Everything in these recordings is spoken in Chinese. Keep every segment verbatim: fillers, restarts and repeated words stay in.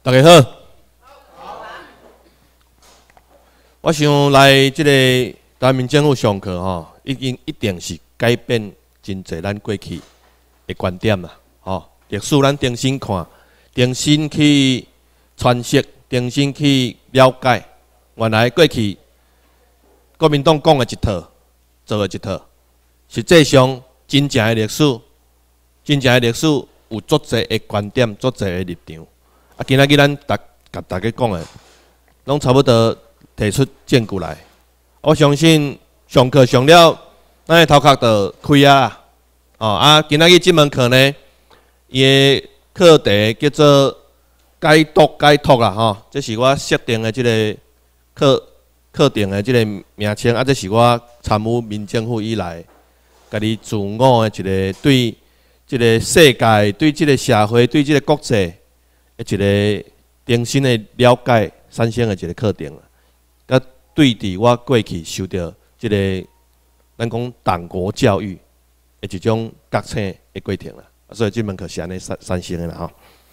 大家好，我想来这个台湾民政府上课吼，已经一定是改变真侪咱过去的观点啦。吼，历史咱重新看，重新去诠释，重新去了解。原来过去国民党讲的一套，做的一套，实际上真正的历史，真正的历史有足侪的观点，足侪的立场。啊，今仔日咱大甲大家讲的，拢差不多提出证据来。我相信上课上了，咱的头壳就开啊！哦啊，今仔日这门课呢，伊的课题叫做解读解读啦，吼、哦，这是我设定的这个课课程的这个名称，啊，这是我参与民政府以来，家己自我的一个对这个世界、对这个社会、对这个国际。一个重新的了解产生的一个课程，甲对伫我过去受到即个咱讲党国教育的一种觉醒的过程啦，所以这门课是安尼产产生的啦吼。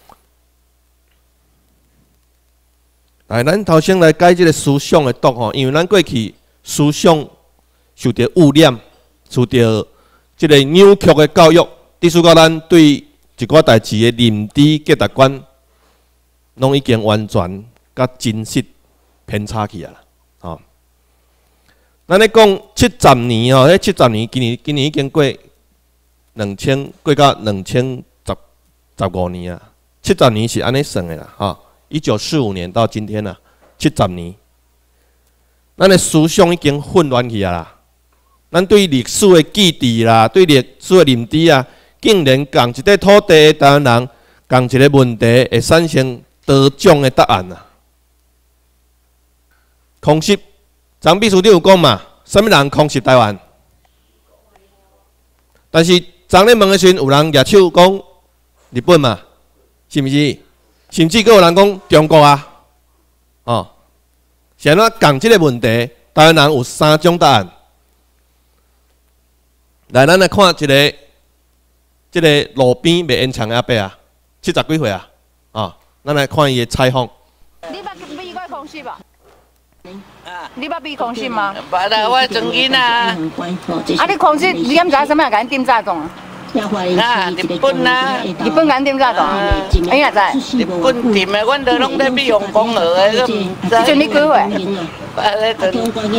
来，咱头先来解即个思想的毒吼，因为咱过去思想受到污染，受到即个扭曲的教育，致使到咱对一寡代志的认知价值观。拢已经完全甲真实偏差去啊啦，吼、哦！咱咧讲七十年哦，迄七十年，今年今年已经过两千，过到两千十十五年啊。七十年是安尼算的啦，吼、哦！一九四五年到今天啊，七十年，咱的思想已经混乱去啊啦。咱对历史的记忆啦，对历史的认知啊，竟然共一块土地的台湾人，共一个问题会产生。多种的答案啊！空袭，张秘书长有讲嘛？什么人空袭台湾？但是张咧问的时阵，有人举手讲日本嘛，是毋是？甚至阁有人讲中国啊！哦，是安怎讲即个问题？台湾人有三种答案。来，咱来看一个，即个路边卖烟肠的阿伯啊，七十几岁啊，啊！咱来看伊的采访。 你捌美国空袭无？啊，你捌美空袭吗？ 捌啦，我曾囡啊。 啊，你空袭，你敢知影什么人甲恁点炸弹啊？ 啊，日本啊， 日本甲恁点炸弹啊？哎呀，知？ 日本点的，阮都拢在美容公园的，都唔知。 迄阵你几岁？ 啊，咧阵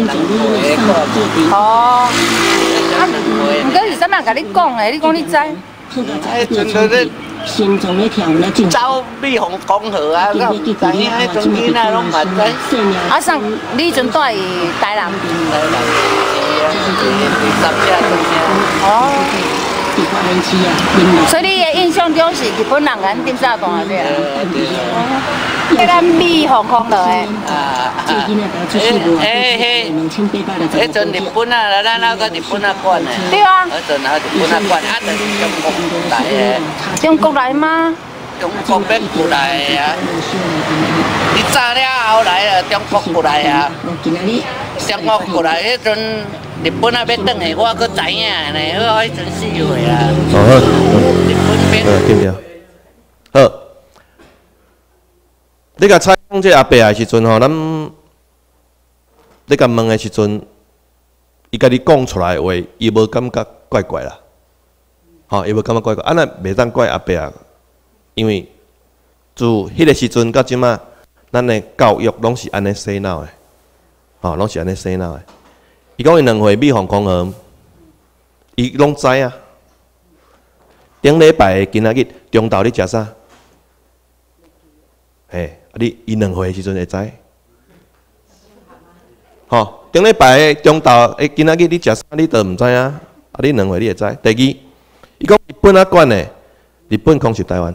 哦。啊，毋过是什么人甲你讲的？你讲你知？ 迄阵都咧。心中咧跳咧进。走美容公园啊，我唔知影，迄阵囡仔拢嘛知。 啊，上你迄阵住台南。 台南，十只哦。所以你的印象中是日本人甲恁点炸弹啊？对啊。迄咱美航空落的。 啊啊！嘿嘿，迄阵日本啊，咱那个日本啊管的。 对啊。 迄阵啊，日本啊管，啊，就是中国来的。 中国来吗？ 中国要过来啊！你炸了后来啊，中国过来啊，中国过来迄阵。日本啊，要转去，我阁知影呢。我迄阵四岁啊。 哦好。 日本边。 呃，对对。好。你甲采访这阿伯的时阵吼，咱你甲问的时阵，伊甲你讲出来的话，伊无感觉怪怪啦。吼，伊无感觉怪怪，啊那袂当怪阿伯啊，因为自迄个时阵到即马，咱的教育拢是安尼洗脑的，吼，拢是安尼洗脑的。伊讲伊两回美航空航，伊拢知啊。顶礼拜今仔日中昼你食啥？嘿，啊你伊两回时阵会知。吼，顶礼拜中昼诶，今仔日你食啥？你都毋知影。啊，你两回你会知。第二，伊讲日本啊管诶，日本空袭台湾。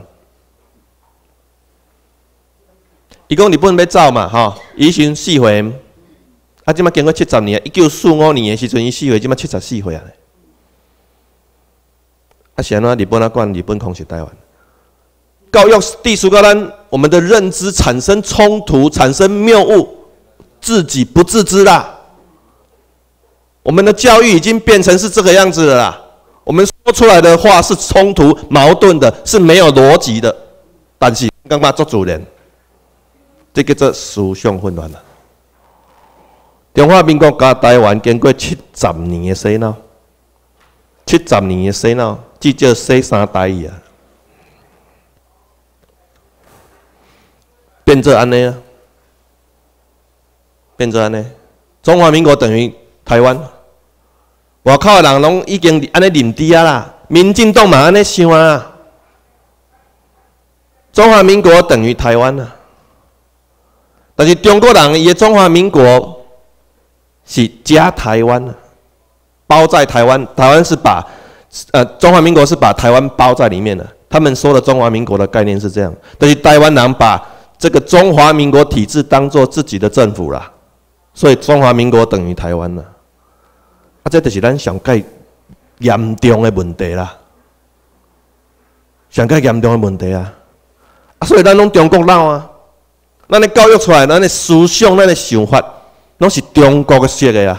伊讲日本要走嘛，吼，伊时阵四岁。啊！即马经过七十年，一九四五年的时阵，伊四岁，即马七十四岁啊！啊，是安怎？日本啊管日本空袭台湾，教育地属到咱我们的认知产生冲突，产生谬误，自己不自知啦。我们的教育已经变成是这个样子了啦。我们说出来的话是冲突、矛盾的，是没有逻辑的。但是感觉足自然， 这叫做思想混乱啦。中华民国加台湾经过七十年的洗脑，七十年的洗脑，至少洗三代啊，变做安尼啊，变做安尼。中华民国等于台湾，外口的人拢已经安尼认知啊啦，民进党嘛安尼想啊。中华民国等于台湾啊，但是中国人伊的中华民国是加台湾啊，包在台湾，台湾是把呃中华民国是把台湾包在里面的。他们说的中华民国的概念是这样，但是台湾人把这个中华民国体制当作自己的政府啦，所以中华民国等于台湾啦。啊，这就是咱上界严重的问题啦，上界严重的问题啊。啊，所以咱拢中国佬啊，咱的教育出来，咱的思想、咱的想法，拢是中国的式的啊。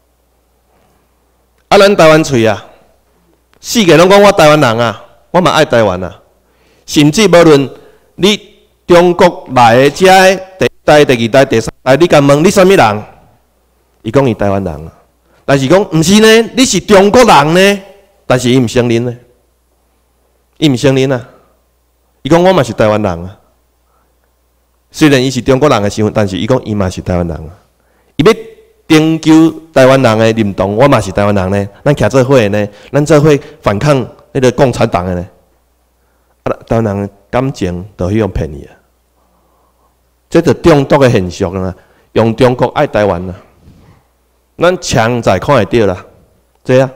啊，咱台湾嘴啊，四个拢讲我台湾人啊，我嘛爱台湾啊。甚至无论你中国来的遮的第一代、第二代、第三代，你敢问你啥物人？伊讲伊台湾人啊，但是讲毋是呢，你是中国人呢，但是伊毋承认呢，伊毋承认啊。伊讲我嘛是台湾人啊，虽然伊是中国人的身份，但是伊讲伊嘛是台湾人啊。伊要征求台湾人的认同，我嘛是台湾人呢。咱徛做伙的呢，咱做伙反抗那个共产党的呢。啊，台湾人的感情就去用骗伊啊，这就中毒的现象啊。用中国爱台湾啊，咱强在看会到啦，这样。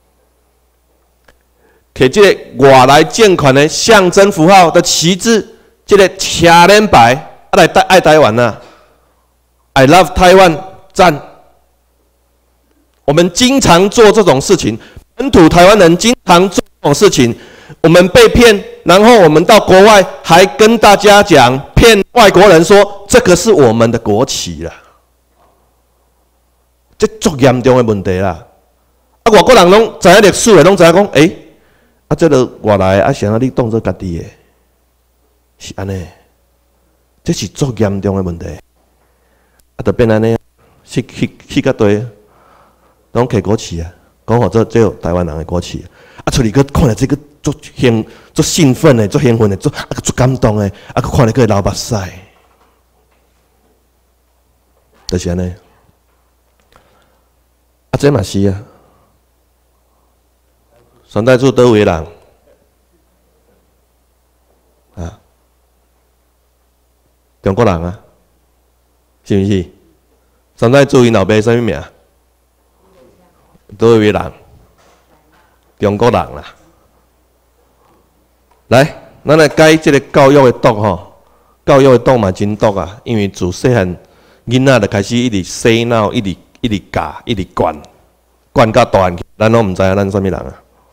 摕这个外来政权的象征符号的旗帜，这个车轮牌，啊来爱台湾啊 ，I love Taiwan， 赞。我们经常做这种事情，本土台湾人经常做这种事情，我们被骗，然后我们到国外还跟大家讲，骗外国人说这个是我们的国旗啦，这足严重的问题啦。啊，外国人拢知影历史的，拢知影讲，诶、欸。啊，这个外来啊，想要你当作家己的，是安尼，这是足严重的问题。啊，就变安尼，去去去甲对，拢摕国旗啊，讲好这这有台湾人的国旗。啊，出去去看了这个足兴足兴奋的，足兴奋的，足啊足感动的，啊，去看了个流目屎，就是安尼。啊，这嘛是啊。三代厝倒位人啊？中国人啊，是毋是？三代厝因老爸啥物名？倒位人，中国人啦。来，咱来解即个教育的毒吼，教育的毒嘛真毒啊！因为自细汉囡仔就开始一直洗脑，一直一直教，一直灌，灌到大汉，咱拢毋知影咱啥物人啊。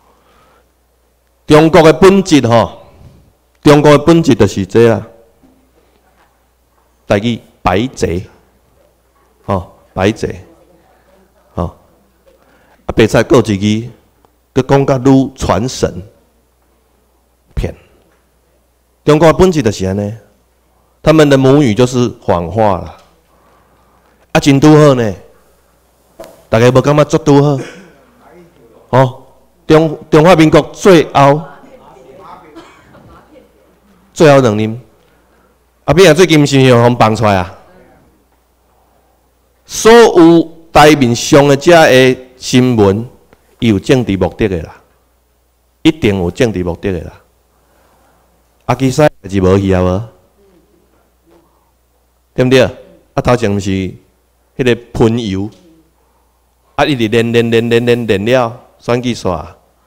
中国的本质吼，中国的本质就是这啦。台语白贼，吼白贼，吼啊白菜过一句，佮讲甲愈传神，骗。中国的本质就是安尼，他们的母语就是谎话啦。啊，真拄好呢，大家无感觉足拄好，吼。中中华民国最后最后两年，阿扁啊最近是用互放出来啊，所有台面上的遮的新闻，伊有政治目的的啦，一定有政治目的的啦。阿基西是无去啊无，对不对？啊头前是迄个喷油，啊一直练练练练练练了。选举煞，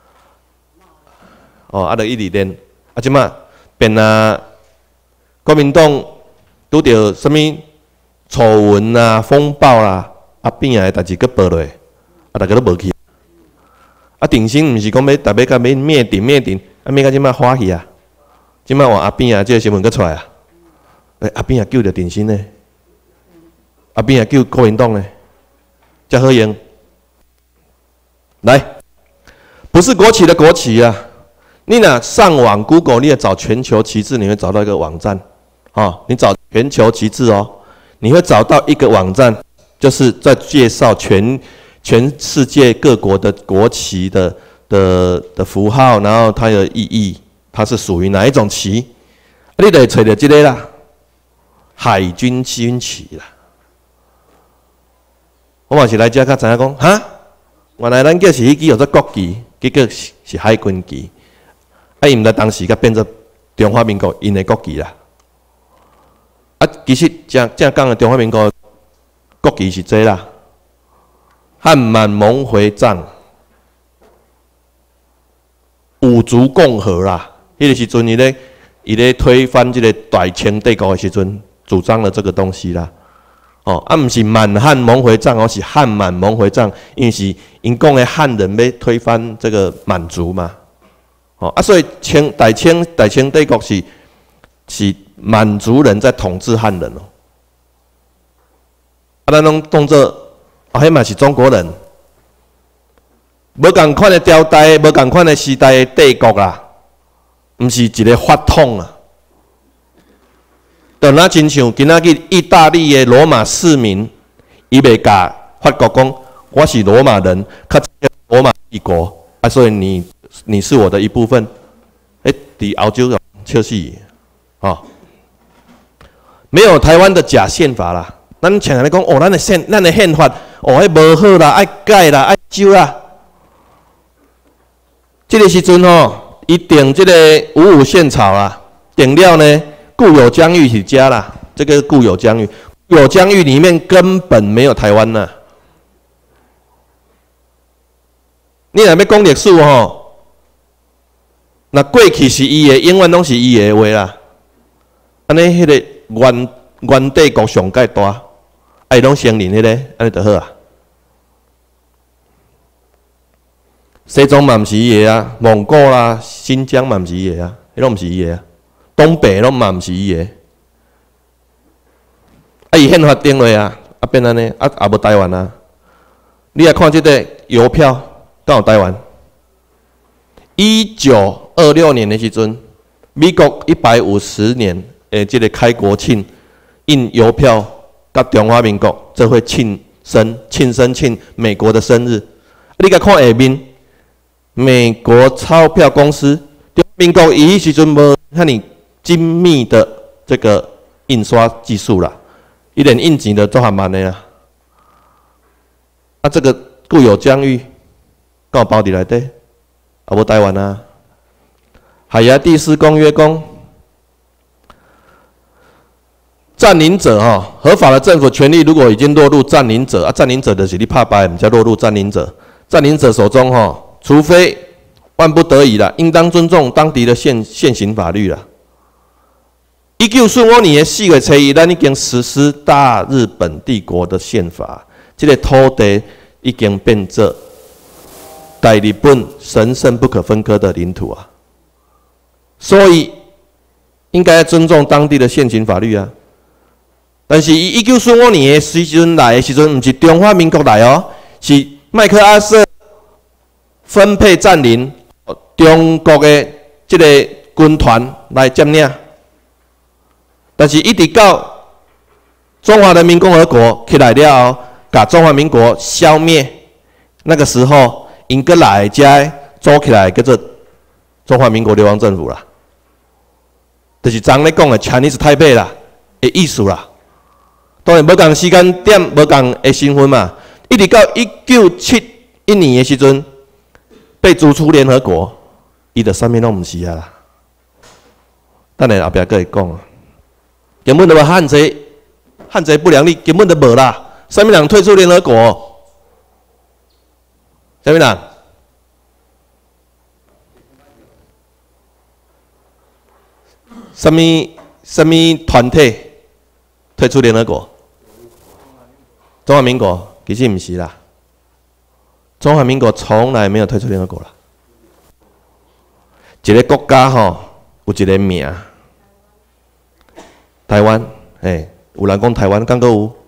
哦，啊，著一直练，啊，即马变啊，国民党拄着什物丑闻啊、风暴啦，啊变啊，代志佫报落，啊，大家都无去。啊，定心毋是讲要特别甲要灭顶灭顶，啊，灭甲即马欢喜啊，即马换阿扁啊，即个新闻佫出来啊，诶，阿扁啊救着定心呢，阿扁啊救国民党呢，遮好用，来。不是国旗的国旗啊！你若上网 Google， 你也找全球旗帜，你会找到一个网站，啊、哦，你找全全球旗帜哦，你会找到一个网站，就是在介绍全全世界各国的国旗的的的符号，然后它的意义，它是属于哪一种旗？你得找到这个啦，海军军旗啦。我嘛是来遮，才知影讲，哈，原来咱叫是迄支叫做国旗，结果是是海军旗，啊，伊毋知当时甲变做中华民国因的国旗啦。啊，其实正正讲的中华民国国旗是这啦，汉满蒙回藏五族共和啦。迄个时阵，伊咧伊咧推翻这个大清帝国的时阵，主张了这个东西啦。哦，啊，毋是满汉蒙回藏，而是汉满蒙回藏，因为是因讲的汉人要推翻这个满族嘛。哦，啊，所以清大清大清帝国是是满族人在统治汉人哦。啊，咱拢当作啊，迄嘛是中国人，无共款的朝代，无共款的时代的帝国啦，毋是一个法统啊。就那亲像今仔日意大利的罗马市民，伊袂甲法国讲，我是罗马人，较罗马帝国啊，所以你你是我的一部分。诶、欸，伫欧洲笑死哦，没有台湾的假宪法啦。咱像安尼讲，哦，咱的宪，咱的宪法，哦，迄无好啦，爱改啦，爱修啦。这个时阵吼，伊定这个五五宪草啦，定了呢。固有疆域是家啦，这个固有疆域，固有疆域里面根本没有台湾呐。你若要讲历史吼，那过去是伊的，永远拢是伊的话啦。安尼迄个原原帝国上界大，爱拢承认迄个，安尼就好啊。西藏嘛毋是伊的啊，蒙古啦、新疆嘛毋是伊的啊，迄拢毋是伊的啊。东北拢嘛毋是伊个，啊伊宪法定落啊，啊变安尼，啊也无台湾啊。你来看即个邮票，敢有台湾？一九二六年的时阵，美国一百五十年诶，即个开国庆印邮票，甲中华民国这会庆生庆生庆美国的生日。你甲看下面，美国钞票公司，中华民国伊迄时阵无遐尼精密的这个印刷技术啦，伊连印钱都做还慢的啦。啊，这个固有疆域，敢有包伫内底？啊，无台湾啊。海牙第四公约讲，占领者哈、哦，合法的政府权利如果已经落入占领者啊，占领者的是你拍白，唔叫落入占领者。占领者手中哈、哦，除非万不得已啦，应当尊重当地的现现行法律啦。一九四五年的四月初一，咱已经实施大日本帝国的宪法，这个土地已经变作大日本神圣不可分割的领土啊，所以应该尊重当地的现行法律啊。但是一九四五年的时阵来的时阵，不是中华民国来哦，是麦克阿瑟分配占领中国的这个军团来占领。但是，一直到中华人民共和国起来了后，把中华民国消灭，那个时候，因个来才组起来叫做中华民国流亡政府啦，就是昨咧讲的 Chinese Taipei 啦的意思啦。当然，无共时间点，无共的身份嘛。一直到一九七一年的时阵，被逐出联合国，伊就啥物拢毋是啊啦。等下后壁再会讲啊。根本就无汉贼，汉贼不良，你根本就无啦。啥物人退出联合国？啥物人？啥物啥物团体退出联合国？中华民国其实毋是啦，中华民国从来没有退出联合国啦。一个国家吼有一个名。台湾，诶，有人讲台湾，敢阁有？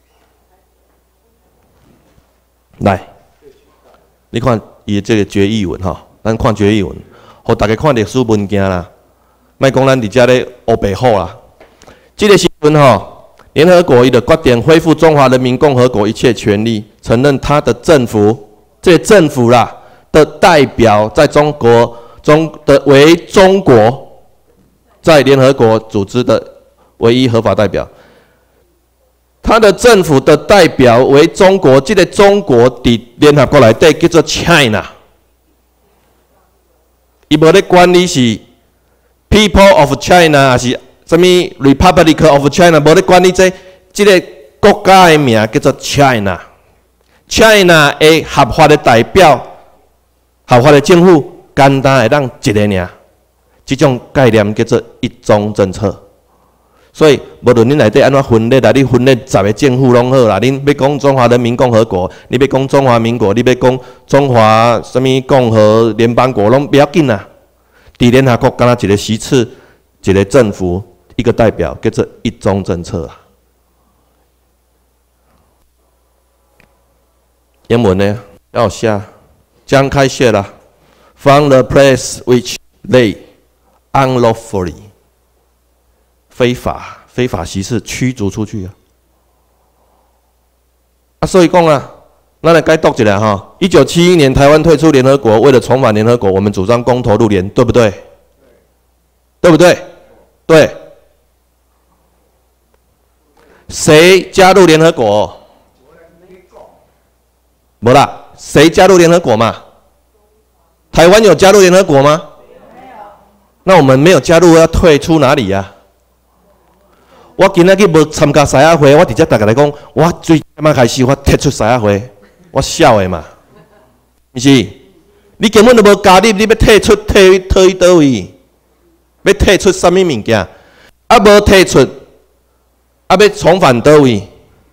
来，你看伊这个决议文吼，咱看决议文，互大家看历史文件啦。莫讲咱伫遮咧黑白好啦，这个是阵吼，联合国伊就决定恢复中华人民共和国一切权利，承认他的政府，这政府啦的代表在中国中的为中国在联合国组织的唯一合法代表。他的政府的代表为中国，这个中国伫联合国内底叫做 China， 伊无咧管你是 People of China 还是什么 Republic of China， 无咧管你这这个国家的名叫做 China。China 的合法的代表、合法的政府，简单会当一个尔，这种概念叫做一中政策。所以，无论恁内底安怎分裂啦，你分裂十个政府拢好啦。恁要讲中华人民共和国，你要讲中华民国，你要讲中华什么共和联邦国，拢不要紧啦。伫联合国，敢若一个席次，一个政府，一个代表，叫做一中政策啊。英文呢要写将开穴啦 ，from the place which they unlawfully。非法非法席次驱逐出去啊！啊，所以讲啊，咱来该读一下哈。一九七一年，台湾退出联合国，为了重返联合国，我们主张公投入联，对不对？对不对？对。谁加入联合国？没啦，谁加入联合国嘛？台湾有加入联合国吗？没有。那我们没有加入，要退出哪里呀、啊？我今仔日无参加狮仔会，我直接大家来讲，我最啱开始我退出狮仔会，我笑的嘛，毋是？你根本就无加入，你要退出退退去倒位？要退出什么物件？啊无退出，啊要重返倒位？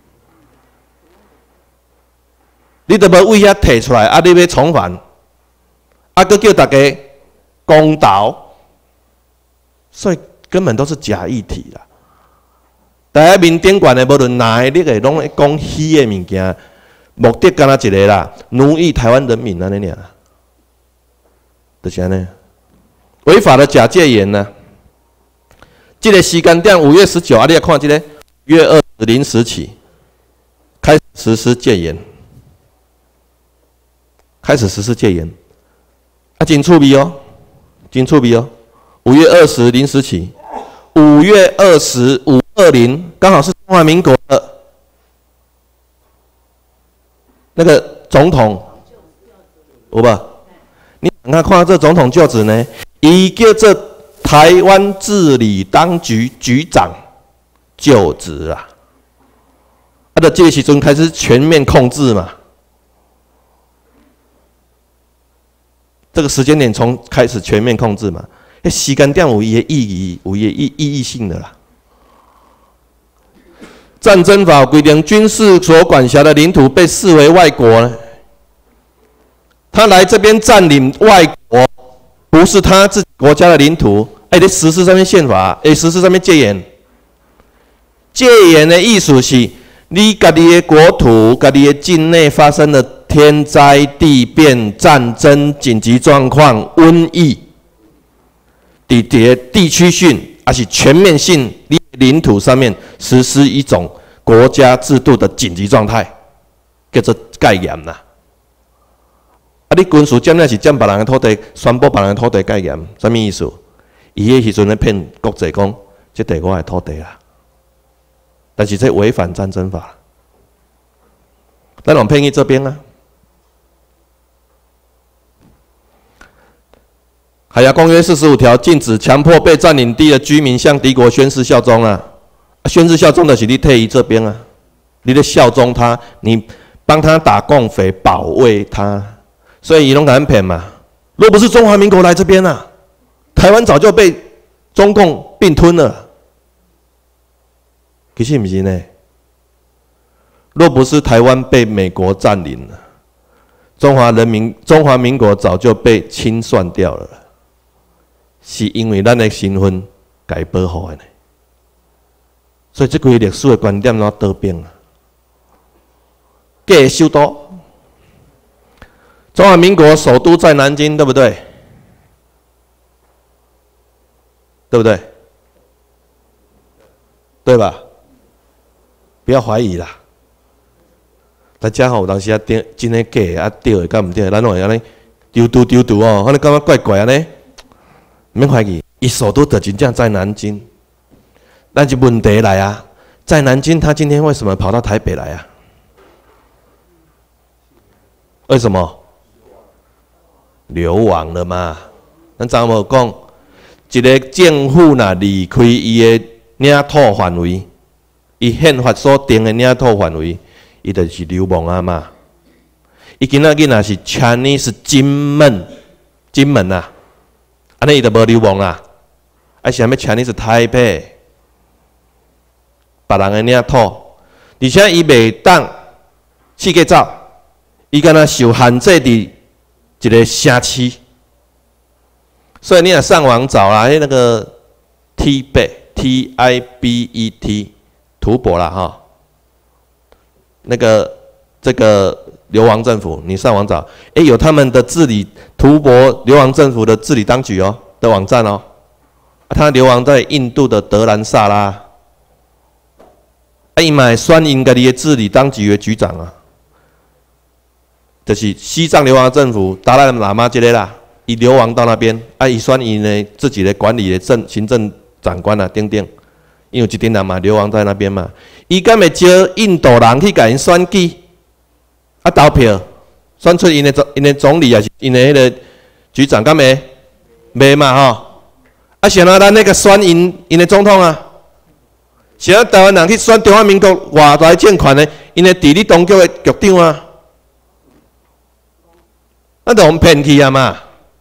你都无为遐退出来，啊你要重返，啊佮叫大家公道，所以根本都是假议题啦。大家面顶悬的，无论哪个你个拢会讲虚的物件，目的干那一个啦，奴役台湾人民安尼尔，就是安尼。违法的假戒严呢？这个时间点五月十九啊，你来看这个五月二十零时起开始实施戒严，开始实施戒严，啊，真趣味哦，真趣味哦。五月二十零时起，五月二十五。二零刚好是中华民国的那个总统，有吧？你看看这总统就职呢，伊叫做台湾治理当局局长就职啊，啊的这个时阵开始全面控制嘛，这个时间点从开始全面控制嘛，那时间点有伊的意义，有伊的意意义性的啦。战争法规定，军事所管辖的领土被视为外国呢。他来这边占领外国，不是他自己国家的领土，哎，得实施上面宪法，哎，实施上面戒严。戒严的意思是，你家己的国土、家己的境内发生了天灾地变、战争、紧急状况、瘟疫，伫伫地区性还是全面性，你领土上面实施一种国家制度的紧急状态，叫做戒严啦。啊，你军事占领是占别人的土地，宣布别人的土地戒严，什么意思？伊迄时阵咧骗国际讲，这地我的土地啦，但是这违反战争法，咱往骗去这边啊。海牙公约四十五条禁止强迫被占领地的居民向敌国宣誓效忠啊！啊宣誓效忠的是你退役这边啊，你得效忠他，你帮他打共匪，保卫他，所以伊拢敢骗嘛。若不是中华民国来这边啊，台湾早就被中共并吞了。其实不是呢，若不是台湾被美国占领了，中华人民中华民国早就被清算掉了。是因为咱的身份该保护的呢，所以这个历史的观点怎倒变啊？假首都，中华民国首都在南京，对不对？对不对？ 对吧？不要怀疑啦。大家吼，有当时啊，真真诶假啊，对诶，敢毋对？咱会安尼丢丢丢丢哦，安尼感觉怪怪安尼，免怀疑，伊首都的真正在南京。但是问题来啊，在南京，他今天为什么跑到台北来啊？为什么？流亡了嘛？咱昨无讲，一个政府若离开伊诶领土范围，伊宪法所定诶领土范围，伊就是流亡啊嘛。伊今仔日若是 Chinese 金门，金门啊，安尼伊就无流亡啦。啊，是啥物 Chinese 台北？别人的领土，而且伊袂当四界走，伊敢若受限制伫一个城市，所以你若上网找啦，那个 Tibet T I B E T 吐蕃啦哈，那个这个流亡政府，你上网找，哎、欸，有他们的治理吐蕃流亡政府的治理当局哦的网站哦，他流亡在印度的德兰萨拉。啊，伊嘛会选因家己的治理当局的局长啊，就是西藏流亡政府达赖喇嘛这个啦，伊流亡到那边，啊，伊选因的自己的管理的政行政长官啊，等等，因为一点人嘛流亡在那边嘛，伊敢会招印度人去甲因选举，啊投票，选出因的总因的总理啊，是因的迄个局长，敢会？袂嘛吼，啊，像啊，咱那个选因因的总统啊。是啊，台湾人去选中华民国偌大政权的，因的地理当局的局长啊，咱就互骗去啊嘛。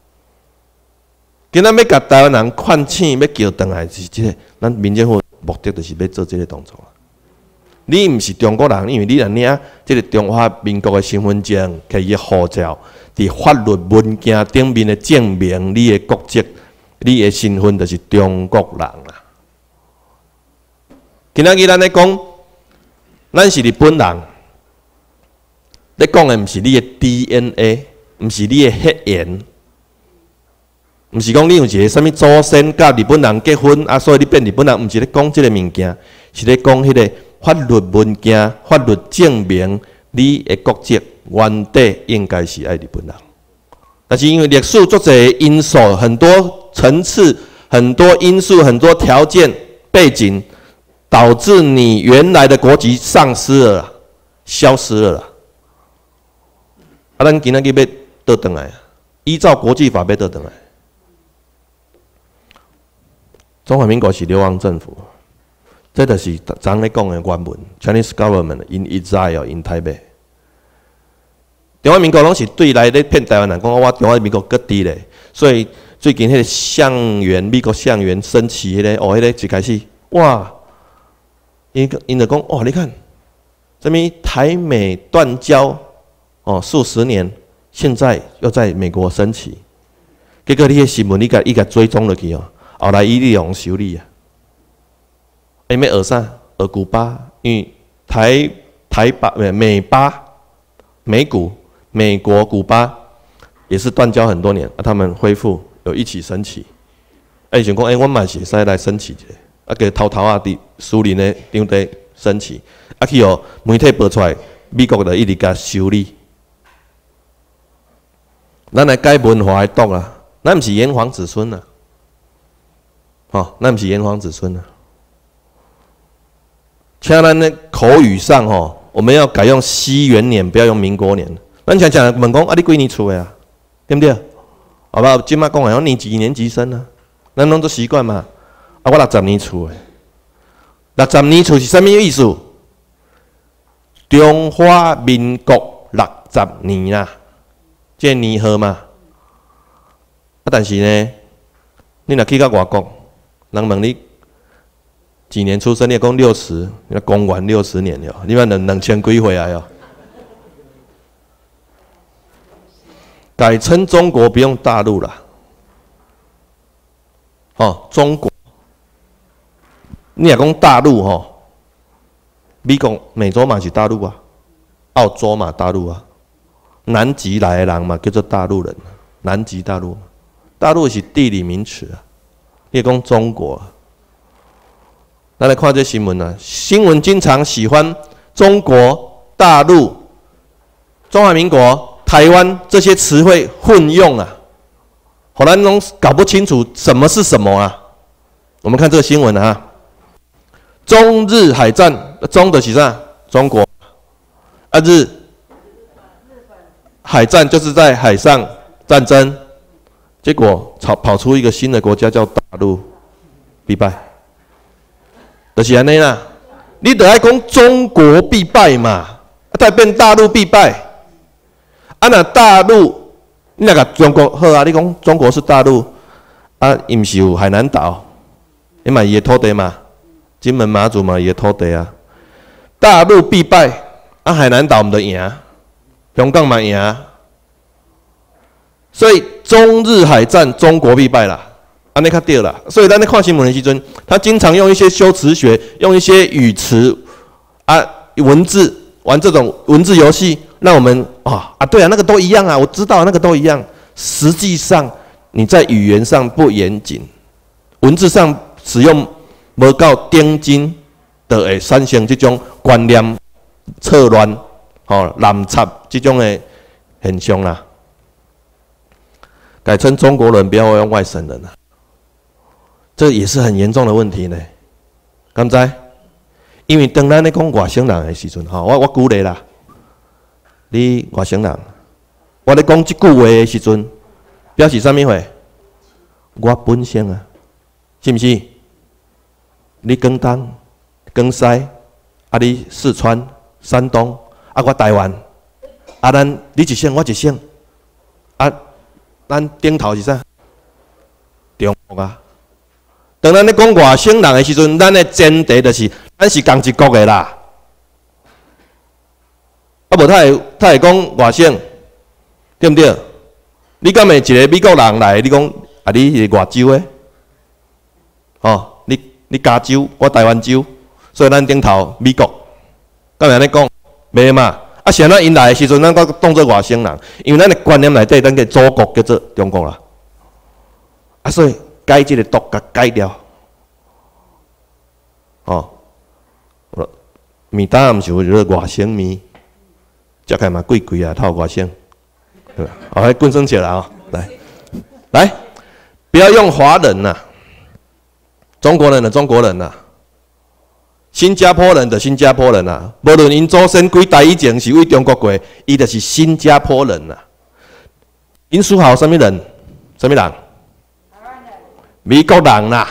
今仔要甲台湾人劝醒，要叫转来是即、这个，咱民政府目的就是要做即个动作。你毋是中国人，因为你若领即个中华民国的身份证、摕伊的护照，伫法律文件顶面的证明你的国籍、你的身份就是中国人啊。今仔日咱咧讲，咱是日本人，咧讲的毋是你的 D N A， 毋是你的血缘，毋是讲你有一个啥物祖先甲日本人结婚啊，所以你变日本人，毋是咧讲即个物件，是咧讲迄个法律文件、法律证明你的国籍原底应该是爱日本人。但是因为历史作者因素很多层次、很多因素、很多条件背景。导致你原来的国籍丧失了啦，消失了啦。啊，咱今仔日要倒转来，依照国际法要倒转来。中华民国是流亡政府，这就是昨咧讲的原文 ，Chinese government in exile in Taipei。中华民国拢是对内咧骗台湾人，讲我中华民国搁伫咧，所以最近迄个向元美国向元升旗迄、那个，哦，迄、那个一开始哇。因因就讲哦，你看，这边台美断交哦数十年，现在又在美国升旗，结果你个新闻你甲伊甲追踪落去哦，后来伊利用修理啊，因要学啥？学古巴，因为台台巴美巴美股美国古巴也是断交很多年，啊，他们恢复有一起升旗，啊，伊想讲，哎、欸，我嘛是使来升旗者。啊，个偷偷啊，伫苏林的场地升旗，啊去哦，媒体报出来，美国就一直甲修理。咱来改文化的毒啊，咱毋是炎黄子孙啊，吼，咱毋是炎黄子孙啊。像咱的口语上吼，我们要改用西元年，不要用民国年。咱常常问讲，啊，你几年出的啊？对不对？好不好？今麦讲的，你几年级生啊？咱拢做习惯嘛。啊，我六十年厝诶，六十年厝是啥物意思？中华民国六十年啦，即个年号嘛。啊，但是呢，你若去到外国，人问你几年出生，你讲六十，你公元六十年了，你嘛两两千几岁啊？哦，改称中国不用大陆啦，哦，中国。你若讲大陆吼，美国、美洲嘛是大陆啊，澳洲嘛大陆啊，南极来的人嘛叫做大陆人，南极大陆，大陆是地理名词啊。你讲中国， 咱来看这新闻啊，新闻经常喜欢中国大陆、中华民国、台湾这些词汇混用啊，好咱拢搞不清楚什么是什么啊。我们看这个新闻啊，中日海战，中的是啥？中国，啊日海战就是在海上战争，结果跑跑出一个新的国家叫大陆，必败，就是安尼啦。你得爱讲中国必败嘛，再变大陆必败。啊那大陆，你那个中国好啊，你讲中国是大陆，啊伊毋是有海南岛，伊嘛伊的土地嘛，金门马祖嘛伊的土地啊。大陆必败，啊海南岛毋就赢，香港嘛赢，所以中日海战，中国必败啦，安尼较对啦。所以咱咧看新闻的时阵，他经常用一些修辞学，用一些语词啊文字玩这种文字游戏，让我们啊啊对啊，那个都一样啊，我知道那个都一样。实际上你在语言上不严谨，文字上使用无够顶真，就会产生这种观念错乱、吼滥插这种的现象啦。改称中国人，不要用外省人啊，这也是很严重的问题呢。敢知？因为当咱咧讲外省人的时阵，吼，我我举例啦，你外省人，我咧讲这句话的时阵，表示啥物话？我本省啊，是毋是？你广东、广西，啊你四川、山东，啊我台湾，啊咱你一省我一省，啊咱顶头是啥？中国啊。当咱咧讲外省人的时阵，咱的前提就是咱是同一国的啦。啊无他会他会讲外省，对毋对？你敢会一个美国人来，你讲啊你是外州的，哦。你加州，我台湾州，所以咱顶头美国，敢会安尼讲？袂嘛？啊，是安怎因来的时阵，咱搁当做外省人，因为咱的观念内底，咱个祖国叫做中国啦。啊，所以改即个毒，甲改掉。哦，面单毋是有个外省面，食起嘛贵贵啊，套外省，对吧？好，来棍生起来啊，来，来，不要用华人呐。中国人的中国人呐、啊，新加坡人的新加坡人呐、啊，无论因祖先几代以前是为中国过，伊就是新加坡人呐、啊。因属好什么人？什么人？台湾人。美国人呐、啊。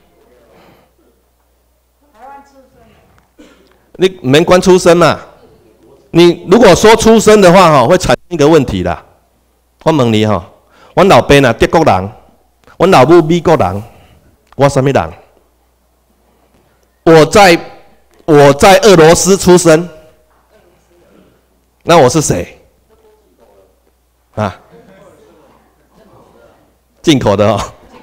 台湾出生的。你唔免管出生嘛。你如果说出生的话，哈，会产生一个问题啦。我问你哈，阮老爸呐德国人，阮老母美国人，我什么人？我在我在俄罗斯出生，那我是谁？啊，进口的哦。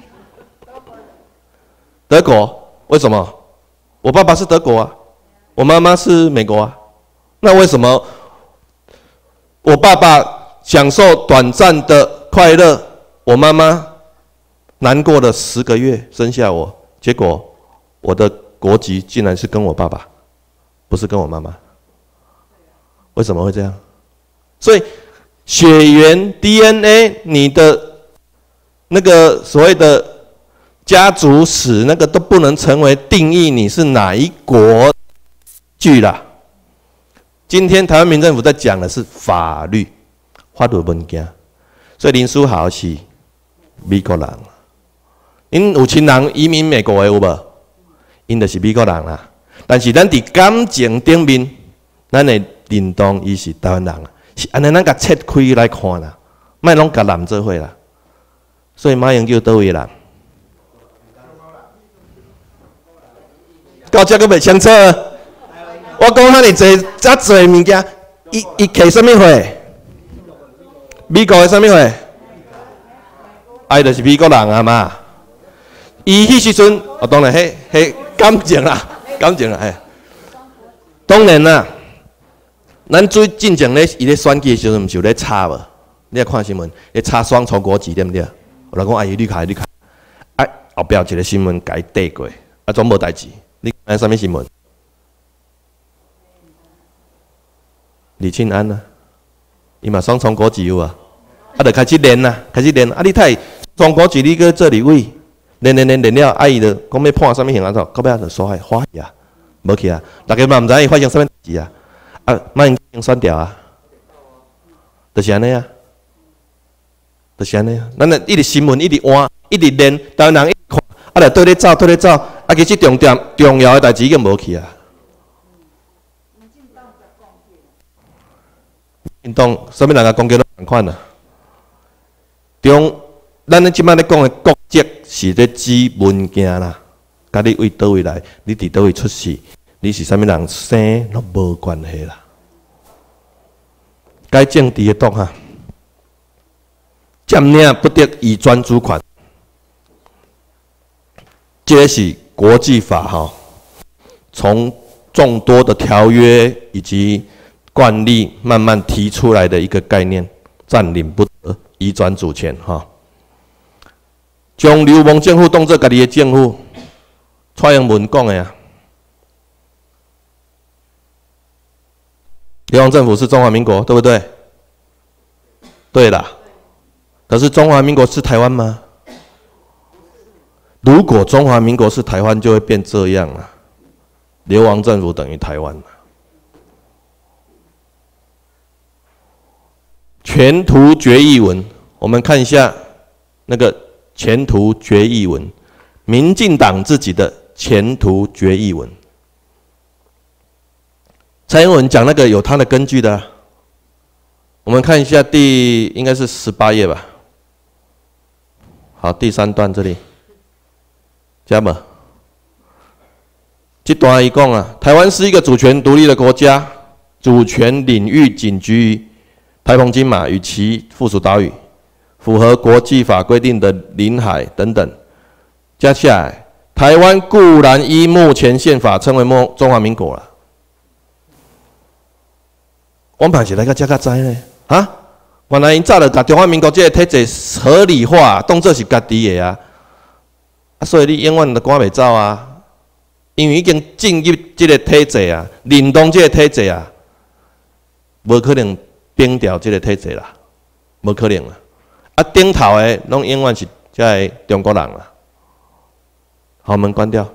德国？为什么？我爸爸是德国啊，我妈妈是美国啊。那为什么我爸爸享受短暂的快乐，我妈妈难过了十个月生下我，结果我的国籍竟然是跟我爸爸，不是跟我妈妈。为什么会这样？所以血缘 D N A 你的那个所谓的家族史，那个都不能成为定义你是哪一国据啦。今天台湾民政府在讲的是法律、法律文件，所以林书豪是美国人。因有亲人移民美国的有无？因就是美国人啦。但是咱伫感情顶面，咱会认同伊是台湾人啊。是安尼，咱甲切开来看啦，莫拢甲男做伙啦。所以马英九倒位人？到遮个袂清楚。我讲遐尼济，遮济物件，伊伊摕什么货？美国的什么货？爱就是美国人啊嘛。伊迄时阵，哦，当然，迄迄感情啦，感情啦，哎，当然啦。咱最进前咧，伊咧选举的时阵，毋是有咧查无？你来看新闻，咧查双重国籍对不对？我来讲，哎，绿卡绿卡，啊，后壁一个新闻甲伊缀过，啊，总无代志。 你看什么新闻？李庆安啊，伊嘛双重国籍有啊，啊，就开始练啦，开始练。啊，你太双国籍，你搁做立委，练练练练了，啊，伊就讲要判什么刑啊？到尾仔就煞海花去啊，无去啊。大家嘛毋知伊发生什么事啊，啊，莫用选掉啊，就是安尼啊，就是安尼啊。咱一直新闻一直换，一直练，台湾人一看，啊，就倒咧走，倒咧走，啊，其实重点重要的代志已经无去啊。运动，什么人甲攻击都同款啦。中，咱咧即摆咧讲的国籍是咧指文件啦，甲你为倒位来，你伫倒位出世，你是啥物人生，拢无关系啦。该政治的党哈，占领不得移转主权，这是国际法哈，从众多的条约以及惯例慢慢提出来的一个概念，占领不得，移转主权哈。将流氓政府当作家己的政府，蔡英文讲的啊。流氓政府是中华民国，对不对？对啦。可是中华民国是台湾吗？如果中华民国是台湾，就会变这样啊。流氓政府等于台湾。前途决议文，我们看一下那个前途决议文，民进党自己的前途决议文。蔡英文讲那个有他的根据的、啊，我们看一下第应该是十八页吧。好，第三段这里，加嘛。这段伊讲啊，台湾是一个主权独立的国家，主权领域仅局于台澎金马与其附属岛屿，符合国际法规定的领海等等。加起来，台湾固然依目前宪法称为中华民国了。我们是来个这个知呢？啊，原来因早就把中华民国这个体制合理化，当作是家己的啊。啊，所以你永远都赶袂走啊，因为已经进入这个体制啊，认同这个体制啊，无可能变掉这个体制啦，无可能啦。啊，顶头的拢永远是这个中国人啦。好，门关掉。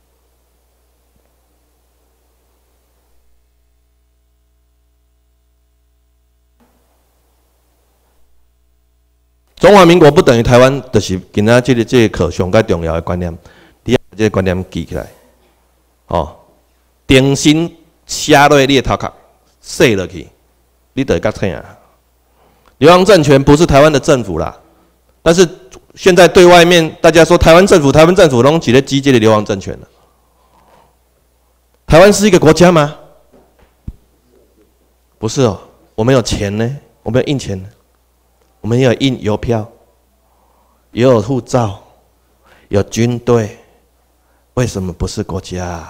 中华民国不等于台湾，就是今仔这个这个课上较重要的观念，你要把这个观念记起来。哦，定心写落你的头壳，写落去，你就会较清啊。流氓政权不是台湾的政府啦，但是现在对外面大家说台湾政府，台湾政府拢一个机械的流氓政权了。台湾是一个国家吗？不是哦，我们有钱呢，我们有印钱呢。我们也有印邮票，也有护照，有军队，为什么不是国家？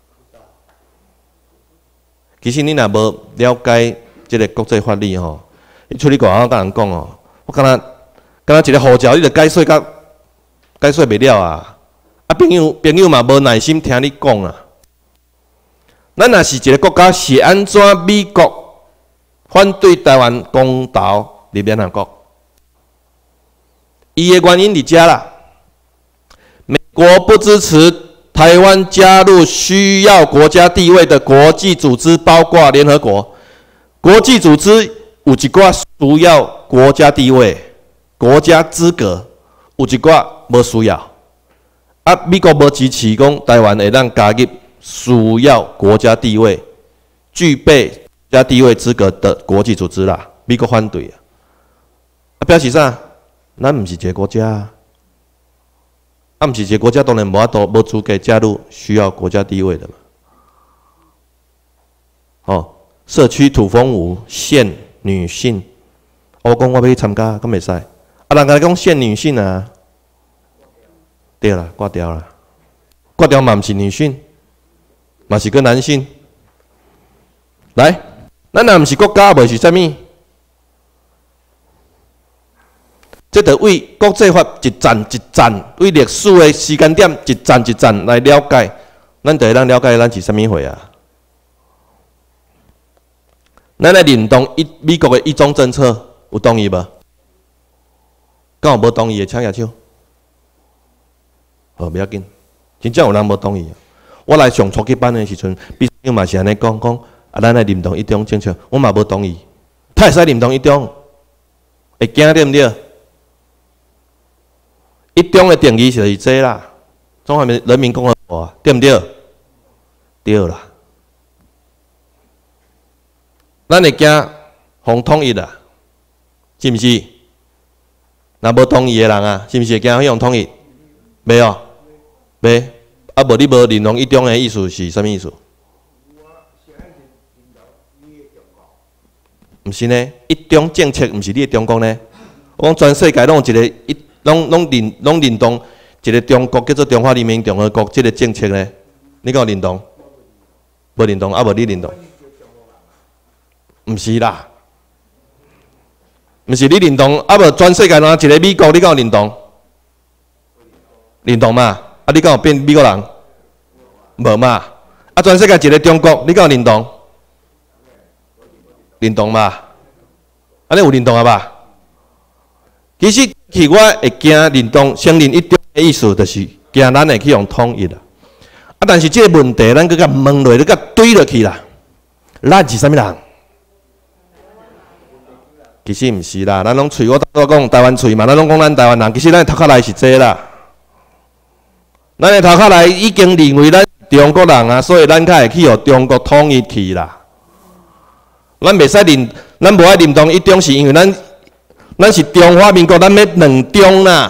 其实你若无了解这个国际法律吼，你出去外口甲人讲哦，我敢若敢若一个护照，你着解说甲解说袂了啊！啊，朋友朋友嘛无耐心听你讲啊。咱若是一个国家，是安怎美国反对台湾公投入联合国？伊的原因伫遮啦，美国不支持台湾加入需要国家地位的国际组织，包括联合国。国际组织有一寡需要国家地位、国家资格，有一寡无需要。啊，美国无支持讲台湾会当加入需要国家地位、具备国家地位资格的国际组织啦，美国反对啊。啊，表示啥？咱毋是一个国家啊，啊，毋是一个国家，当然无法度无资格加入需要国家地位的嘛。哦，社区土风舞限女性，我讲我要去参加，咁袂使。啊，人家讲限女性啊，对啦，挂掉啦，挂掉嘛毋是女性，嘛是个男性。来，咱若毋是国家，袂是啥物？这得为国际法一站一站，为历史的时间点一站一站来了解， 咱就会当了解咱是啥物货啊。咱来认同一美国的一中政策，有同意无？敢有无同意的，请举手。哦，不要紧，真正有人无同意。我来上初级班的时阵，秘书长嘛是安尼讲讲，啊，咱来认同一中政策，我嘛无同意。他会使认同一中，会惊对毋对？一中的定义就是这啦，中华人民共和国，对毋对？对啦。咱会惊互统一啦，是毋是？若无同意的人啊，是毋是会惊互用统一？袂哦，袂。啊，无你无认同一中的意思是啥物意思？毋是呢，一中政策毋是你的中国呢。我讲全世界拢有一个一，拢拢认拢认同一个中国叫做中华人民共和国这个政策呢。你敢有认同？无认同，啊无你认同？毋是啦，毋是你认同，啊无全世界哪一个美国你敢有认同？认同嘛？啊，你敢有变美国人？无嘛？啊，全世界一个中国，你敢有认同？认同嘛？安尼有认同啊吧？其实，其我会惊认同承认一中的意思，就是惊咱会去用统一啦。啊，但是这个问题，咱搁甲问落，你甲对落去啦。咱是啥物人？其实毋是啦，咱拢喙我都讲台湾喙嘛，咱拢讲咱台湾人，其实咱头壳内是这啦。咱的头壳内已经认为咱中国人啊，所以咱才会去互中国统一去啦。咱袂使认，咱无爱认同一中，是因为咱咱是中华民国，咱要两中啦，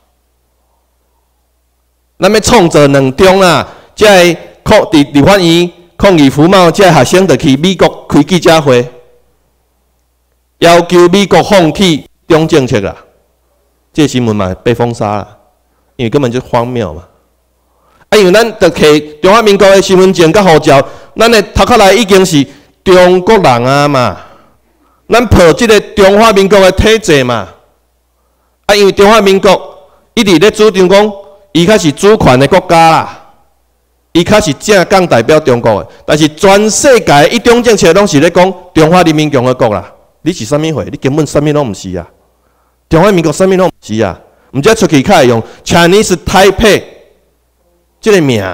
咱要创造两中啦，才会抗伫立法院抗议服贸，才学生就去美国开记者会，要求美国放弃中政策啦。这个新闻嘛被封杀啦，因为根本就荒谬嘛。啊，因为咱着摕中华民国的身份证甲护照，咱的头壳内已经是中国人啊嘛，咱抱即个中华民国的体制嘛。啊，因为中华民国一直咧主张讲，伊较是主权的国家啦，伊较是正港代表中国的。但是全世界一中政策拢是咧讲中华人民共和国啦，你是啥物货？你根本啥物拢毋是啊！中华民国啥物拢毋是啊！毋则出去较会用 Chinese Taipei 即个名，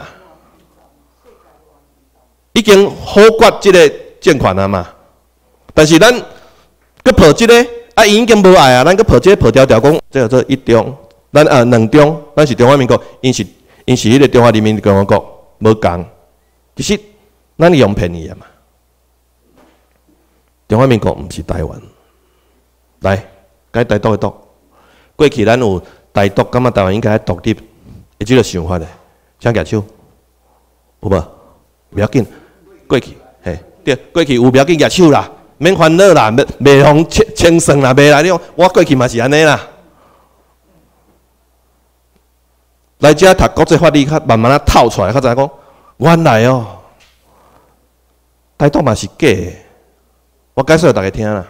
已经好决即个政权啊嘛。但是咱佮抱即个啊，伊已经无爱啊，咱佮抱即个抱条条讲，即叫做一中，咱啊两中，咱是中华民国，因是因是迄个中华人民共和国无共。其实咱用便宜啊嘛。中华民国毋是台湾，来，该台独的独。过去咱有台独，感觉台湾应该独立，有即个想法嘞。请举手，有无？不要紧，过去，嘿，对，过去有不要紧举手啦，免烦恼啦，袂袂互清清算啦，袂啦，你讲我过去嘛是安尼啦。来遮读国际法律，较慢慢啊透出来，较知影讲，原来哦，台独嘛是假的。我解释互大家听啦。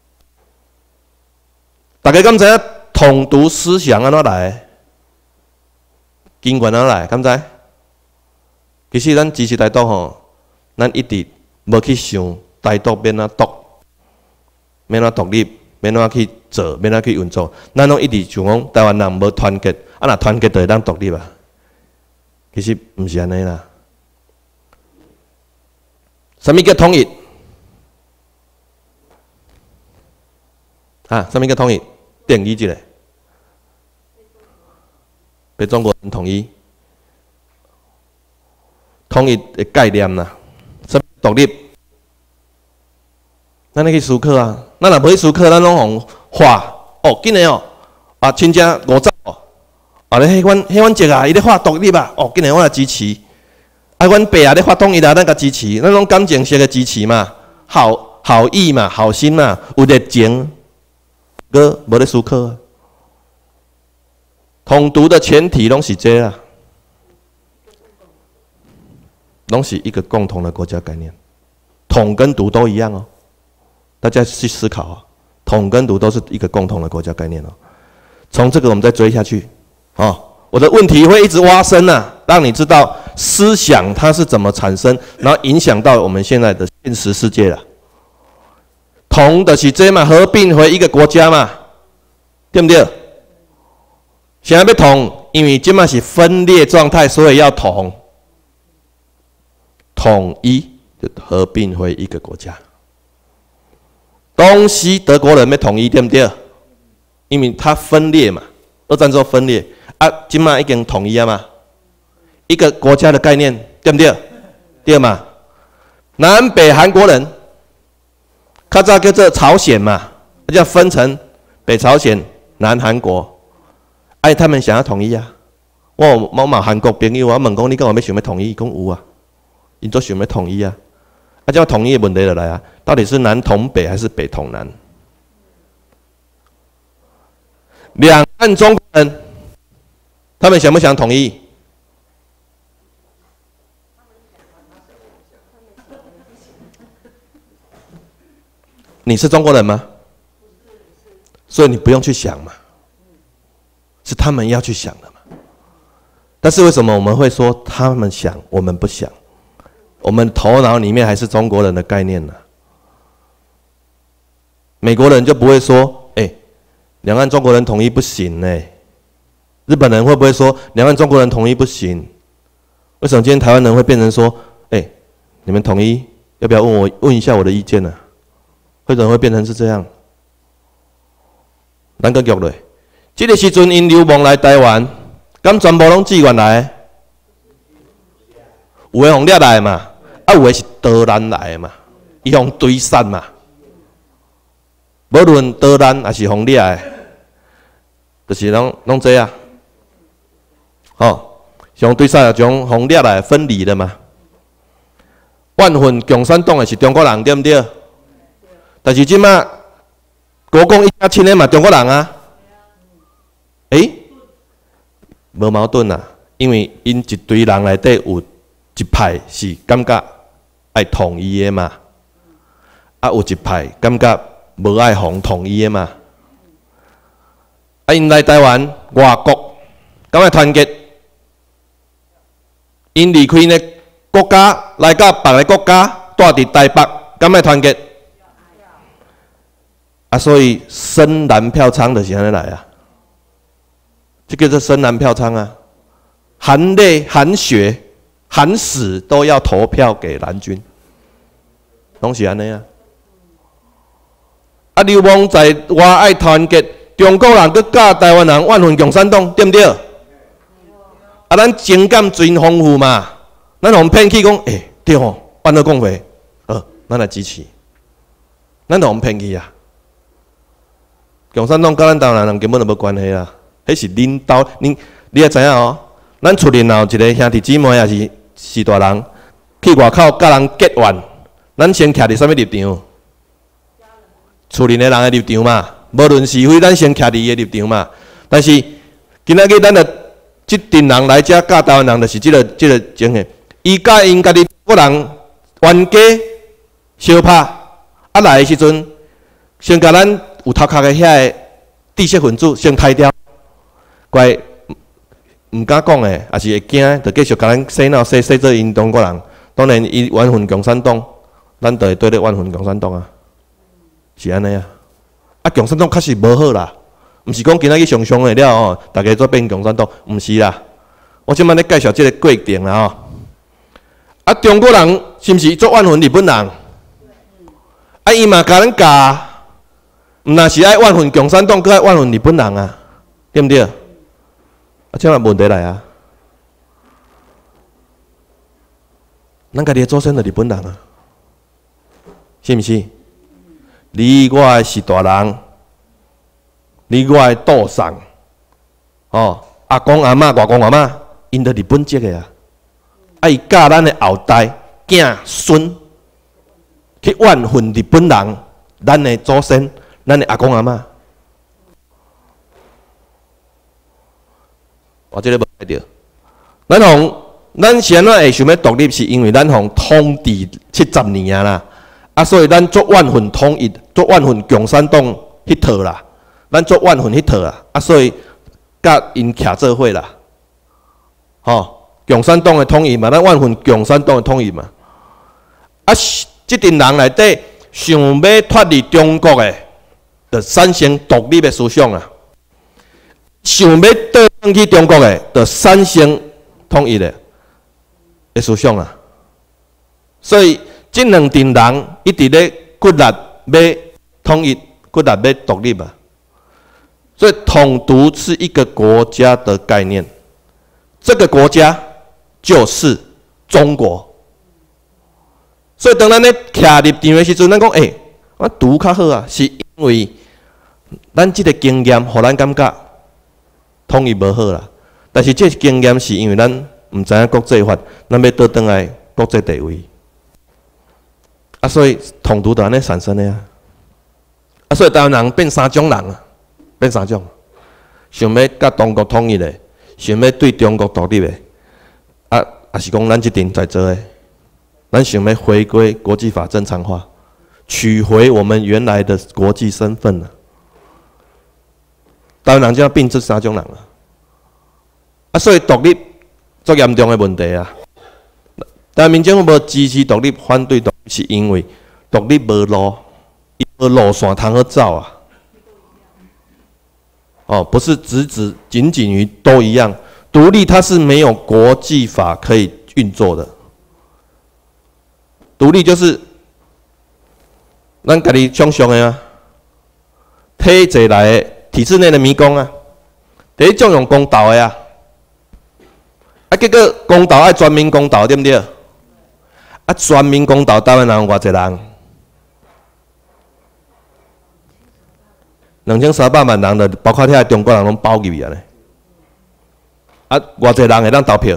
大家敢知影统独思想安怎来？根源安怎来？敢知？其实咱支持台独吼，咱一直无去想台独免怎独，免怎独立，免怎去做，免怎去运作。咱拢一直想讲台湾人无团结，啊若团结就会当独立啊。其实毋是安尼啦。什么叫统一？啊，什么叫统一？定义一下。被中国人统一，统一的概念啦，什么独立？咱咧去思考啊，咱若无去思考，咱拢互画哦，紧诶哦，啊，亲正五十哦，啊咧迄款迄款节啊，伊咧画独立啊，哦，紧诶我来支持。啊，阮爸啊咧发统一啊，咱甲支持，咱拢感情式诶支持嘛，好好意嘛，好心嘛，有热情，个无咧思考啊。统独的前提拢是这啦，拢是一个共同的国家概念。统跟独都一样哦，大家去思考啊。统跟独都是一个共同的国家概念哦。从这个我们再追下去，哦，我的问题会一直挖深啊。 让你知道思想它是怎么产生，然后影响到我们现在的现实世界了。统的是这嘛，合并回一个国家嘛，对不对？现在要统，因为这嘛是分裂状态，所以要统。统一就合并回一个国家。东西德国人要统一，对不对？因为它分裂嘛，二战之后分裂啊，今嘛已经统一啊嘛，一个国家的概念，对不对？对嘛？南北韩国人，较早叫做朝鲜嘛，叫分成北朝鲜、南韩国，哎、啊，他们想要统一啊。我某某韩国朋友，我问讲，你讲我要想要统一，讲有啊。因都想要统一啊，啊，叫统一的问题就来啊，到底是南统北还是北统南？两岸中国人，他们想不想统一？你是中国人吗？所以你不用去想嘛，是他们要去想的嘛。但是为什么我们会说他们想，我们不想？我们头脑里面还是中国人的概念呢、啊。美国人就不会说：“哎、欸，两岸中国人统一不行呢、欸。”日本人会不会说：“两岸中国人统一不行？”为什么今天台湾人会变成说：“哎、欸，你们统一，要不要问我问一下我的意见呢、啊？”为什么会变成是这样？咱个局嘞，这个时阵因流亡来台湾，敢全部拢志愿来？有诶，互掠来嘛。啊，有诶是导览来嘛，伊互堆散嘛，无论导览还是互掠诶，就是拢拢这啊，吼，像堆散啊，种互掠来分离的嘛。万份共产党诶是中国人，对毋对？但是即马国共一家亲诶嘛，中国人啊，诶、欸，无矛盾啊，因为因一堆人内底有一派是感觉爱统一的嘛，啊有一派感觉无爱互统一的嘛。啊因来台湾外国，敢爱团结？因离开呢国家来到别个国家，住伫台北，敢爱团结？啊，所以深蓝票仓就是安尼来啊，这叫做深蓝票仓啊，含泪含血。含死都要投票给蓝军，拢是安尼啊！啊，流亡在外爱团结，中国人佮教台湾人万分共产党，对不对？啊，咱情感真丰富嘛，咱互骗去讲，诶、欸，对吼，办了讲话，呃，咱来支持，咱互骗去啊！共产党甲咱台湾人根本就无关系啊，迄是恁兜，恁你也知影哦，咱厝里闹一个兄弟姊妹也是。是大人去外口甲人结怨，咱先徛伫啥物立场？厝里的人的立场嘛，无论是非，咱先徛伫伊的立场嘛。但是今仔日咱的即阵人来遮教台湾人，就是即、這個即、這個情形。伊甲因家己个人冤家相拍，啊来的时阵，先甲咱有头壳的遐个知识分子先杀掉，怪。唔敢讲诶，也是会惊，就继续甲咱洗脑洗洗做因中国人。当然，伊冤魂共产党，咱就会对咧冤魂共产党啊，是安尼啊。啊，共产党确实无好啦，毋是讲今仔日上上诶了哦，大家做变共产党，毋是啦。我即摆咧介绍即个过程啦吼。啊，中国人是毋是做冤魂日本人？啊，伊嘛甲咱教，毋若是爱冤魂共产党，搁爱冤魂日本人啊，对毋对？啊，这样问题来啊！咱家己的祖先就日本人啊，是毋是？你我是大人，你我的祖上，哦，阿公阿嬷、外公外嬷，因都日本籍的啊。啊，伊教咱的后代、囝孙去怨恨日本人，咱的祖先、咱的阿公阿嬷。我这个无睇到，咱互咱是安怎会想要独立，是因为咱互统治七十年啊啦，啊，所以咱做怨恨统一，做怨恨共产党迄套啦，咱做怨恨迄套啦，啊，所以甲因徛做伙啦，吼、哦， 共产党的统一嘛，咱万分共产党的统一嘛。啊，即群人内底想要脱离中国的，就产生独立的思想啊；想要倒转去中国的，就产生统一的的思想啊。所以，即两群人一直咧骨力要统一，骨力要独立啊。所以，统独是一个国家的概念，这个国家就是中国。所以，当咱咧徛立场的时阵，咱讲，诶、欸，我独较好啊，是因为咱即个经验，互咱感觉统一无好啦。但是，这经验是因为咱毋知影国际法，咱要倒转来国际地位，啊，所以统独就安尼产生的啊。啊，所以台湾人变三种人啊。变三种，想要甲中国统一的，想要对中国独立的，啊，也是讲咱即阵在做的，咱想要回归国际法正常化，取回我们原来的国际身份啊。台湾人就要变这三种人啊，啊，所以独立最严重的问题啊。台湾民政府无支持独立，反对独立，是因为独立无路，伊无路线通好走啊。哦，不是只只仅仅于都一样，独立它是没有国际法可以运作的。独立就是咱家己想象的啊，体制内的体制内的迷宫啊，第一种用公道的啊，啊结果公道爱全民公道对不对？啊全民公道，台湾人有偌侪人？两千三百万人，就包括遐中国人拢包入去啊咧。啊，偌济人会当投票？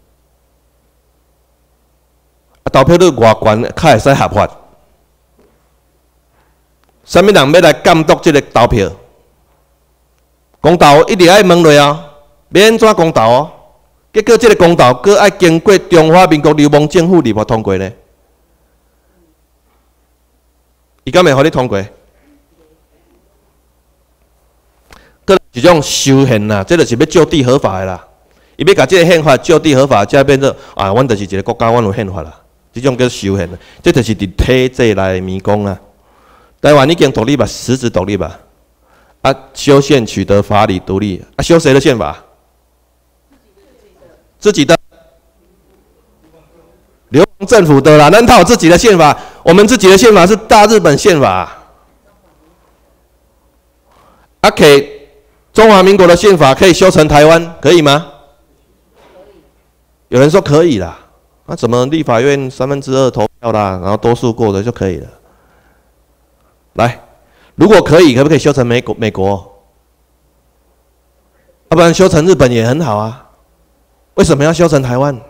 啊，投票率偌悬，较会使合法？啥物人要来监督即个投票？公道一直爱问落啊，要安怎公道哦？结果即个公道，阁爱经过中华民国流氓政府立法通过咧。伊敢会互你通过？一种修宪啦，这就是要就地合法的啦。伊要甲这个宪法就地合法，才变做啊，阮就是一个国家，阮有宪法啦。这种叫修宪，这就是伫体制内的迷宫啊。台湾已经独立吧，实质独立吧。啊，修宪取得法理独立，啊，修谁的宪法？自己的。流氓政府的啦，咱套自己的宪法，我们自己的宪法是大日本宪法。啊，可以。中华民国的宪法可以修成台湾，可以吗？有人说可以啦，那、啊、怎么立法院三分之二投票啦，然后多数过的就可以了？来，如果可以，可不可以修成美国？美国？要、啊、不然修成日本也很好啊。为什么要修成台湾？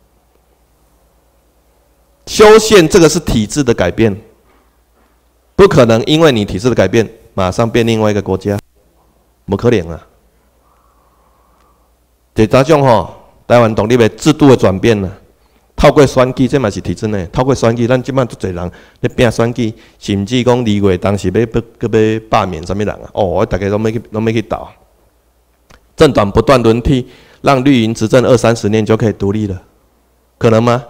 修宪这个是体制的改变，不可能因为你体制的改变，马上变另外一个国家。无可能啊！第三种吼，台湾独立的制度的转变呢，透过选举，这嘛是体制内。透过选举，咱即摆足侪人咧拼选举，甚至讲二月当时要要要要罢免什么人啊？哦，大家拢要去拢要去斗。政党不断轮替，让绿营执政二三十年就可以独立了，可能吗？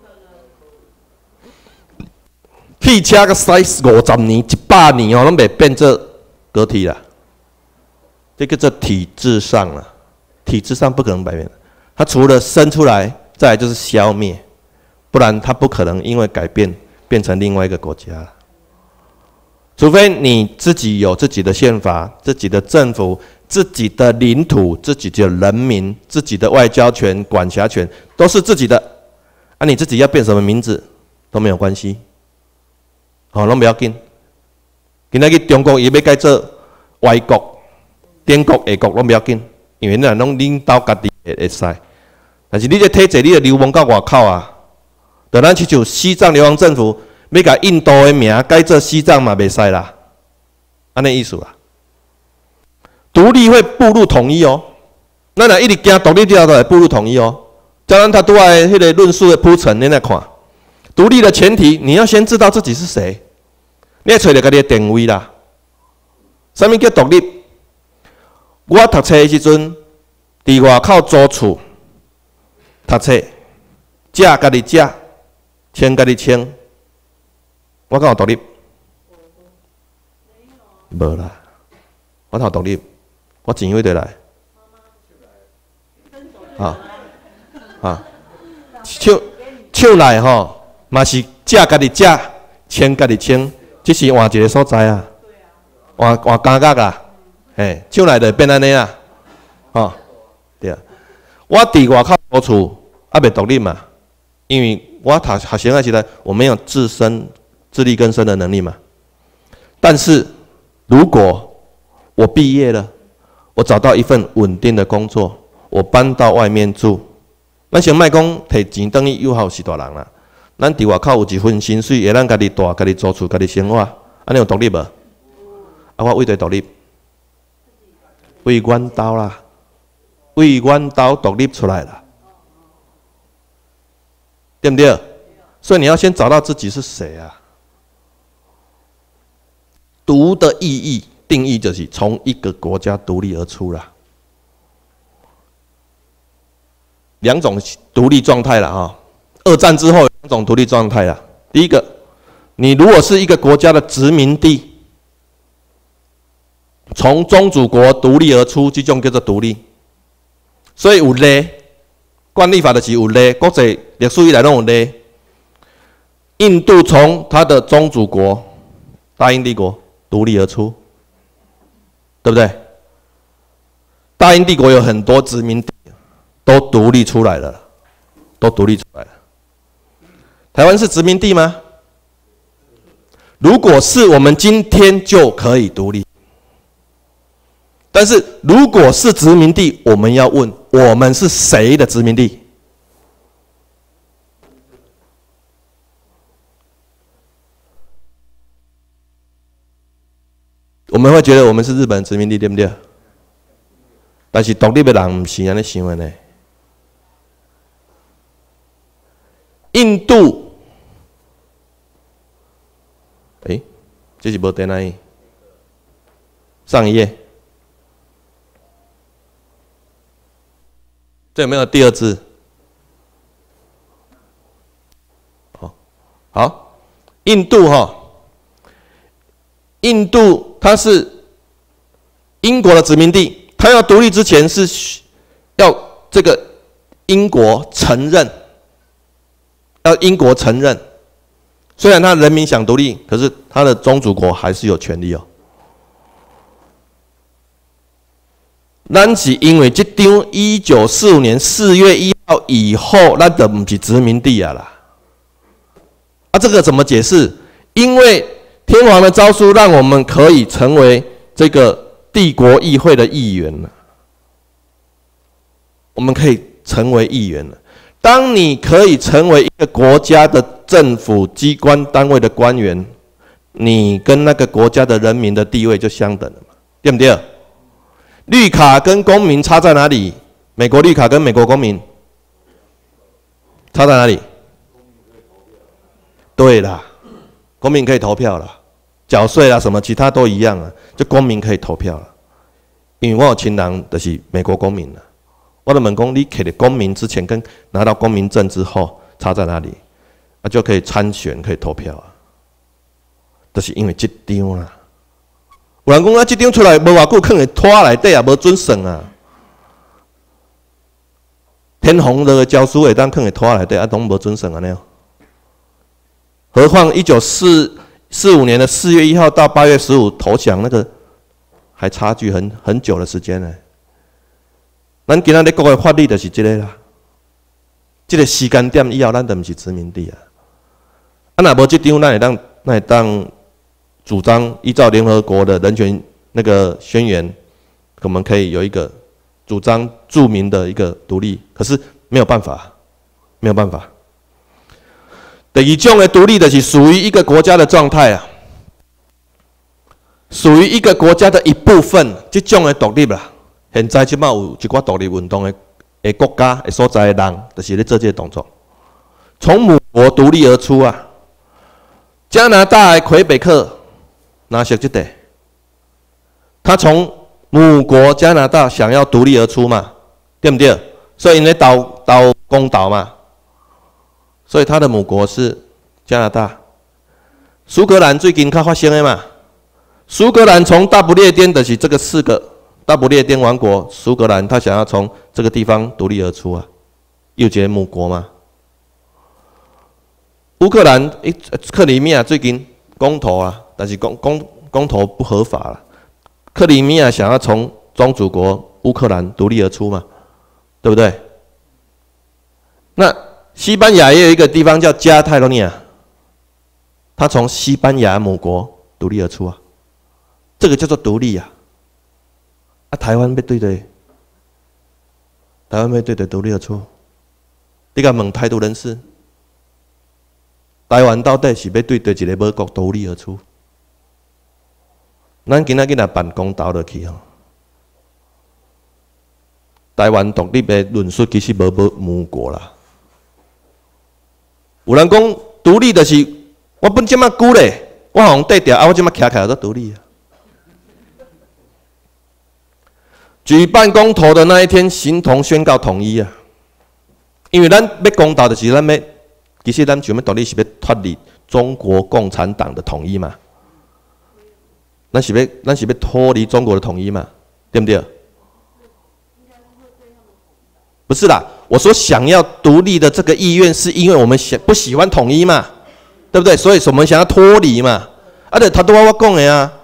汽车个驶五十年、一百年哦，拢袂变做高铁啦。这个叫体制上了，体制上不可能改变。它除了生出来，再来就是消灭，不然它不可能因为改变变成另外一个国家。除非你自己有自己的宪法、自己的政府、自己的领土、自己的人民、自己的外交权、管辖权，都是自己的。啊，你自己要变什么名字都没有关系，好，拢不要紧。今仔日中国伊要改做歪国。颠国下国拢不要紧，因为咱拢领导家己会会使。但是你这体制，你的流氓到外口啊，就咱去像西藏流氓政府，要甲印度的名改做西藏嘛，袂使啦，安尼意思啦。独立会步入统一哦，咱若一直惊独立掉都会步入统一哦。叫咱他拄仔迄个论述的铺陈，你来看，独立的前提，你要先知道自己是谁，你要找到家己的定位啦。啥物叫独立？我读册的时阵，伫外口租厝，读读册，食家己食，穿家己穿。我敢有独立？无啦，我头独立，我钱位得来。啊啊，手手内吼，嘛是食家己食，穿家己穿，只是换一个所在啊，换换感觉啦，嘿，手内就变安尼啊，吼，对啊。我伫外口租厝，还袂独立嘛，因为我读学生的时代，我没有自身自力更生的能力嘛。但是如果我毕业了，我找到一份稳定的工作，我搬到外面住，咱先莫讲摕钱等于友好是大人啦。咱伫外口有一份薪水，会咱家己住、家己租厝、家己生活，安尼有独立无？啊，我为着独立，为阮兜啦。为阮兜独立出来了，对不对？所以你要先找到自己是谁啊？独的意义定义就是从一个国家独立而出啦。两种独立状态了哈。二战之后有两种独立状态啦。第一个，你如果是一个国家的殖民地，从宗主国独立而出，这种叫做独立。所以有例，惯例法就是有例，国际历史以来拢有例。印度从它的宗主国大英帝国独立而出，对不对？大英帝国有很多殖民地都独立出来了，都独立出来了。台湾是殖民地吗？如果是，我们今天就可以独立。但是如果是殖民地，我们要问：我们是谁的殖民地？我们会觉得我们是日本殖民地，对不对？但是独立的人不是这样想的呢。印度，哎，这是无电哪里？上一页。这有没有第二字？好，好，印度哈，印度它是英国的殖民地，它要独立之前是要这个英国承认，要英国承认。虽然他人民想独立，可是他的宗主国还是有权利哦。咱是因为这张一九四五年四月一号以后，咱就不是殖民地啊啦。啊，这个怎么解释？因为天皇的诏书让我们可以成为这个帝国议会的议员了，我们可以成为议员了。当你可以成为一个国家的政府机关单位的官员，你跟那个国家的人民的地位就相等了嘛，对不对？绿卡跟公民差在哪里？美国绿卡跟美国公民差在哪里？对啦，公民可以投票啦，缴税啦，什么其他都一样啊，就公民可以投票啦。因为我有亲人就是美国公民啦，我就问讲，你摕了公民之前跟拿到公民证之后差在哪里？啊，就可以参选，可以投票啊，就是因为这张啦。有人讲啊，这张出来无偌久，放在拖内底也无准算啊。天皇的诏书会当放在拖内底，啊，拢无准算安尼。何况一九四四五年的四月一号到八月十五投降，那个还差距很很久的时间呢。咱今仔日国的法律就是这个啦，这个时间点以后，咱就不是殖民地啊。啊，若无这张，咱会当，咱会当。主张依照联合国的人权那个宣言，我们可以有一个主张著名的一个独立，可是没有办法，没有办法。第二种的独立的是属于一个国家的状态啊，属于一个国家的一部分，这种的独立啦。现在即摆有一寡独立运动的的国家的所在的人，就是咧做这个动作，从母国独立而出啊。加拿大的魁北克。哪些这地？他从母国加拿大想要独立而出嘛，对不对？所以呢，投投公岛嘛，所以它的母国是加拿大。苏格兰最近较发生的嘛，苏格兰从大不列颠的是这个四个大不列颠王国，苏格兰他想要从这个地方独立而出啊，又一个母国嘛。乌克兰诶，克里米亚最近公投啊，但是公公公投不合法了。克里米亚想要从宗主国乌克兰独立而出嘛，对不对？那西班牙也有一个地方叫加泰罗尼亚，他从西班牙母国独立而出啊，这个叫做独立啊。啊，台湾要对对，台湾要对对独立而出，你甲问台独人士。台湾到底是要对对一个美国独立而出？咱今仔日若办公投落去吼，台湾独立的论述其实无无母国啦。有人讲独立就是我本这么久咧，我互缀掉啊，我这么徛徛就独立啊。举办公投的那一天，形同宣告统一啊，因为咱要公投就是咱要。其实咱想要独立是要脱离中国共产党的统一嘛？咱是要咱是要脱离中国的统一嘛？对不对？不是啦，我说想要独立的这个意愿，是因为我们想不喜欢统一嘛？对不对？所以我们想要脱离嘛？啊，对，他都我讲的啊。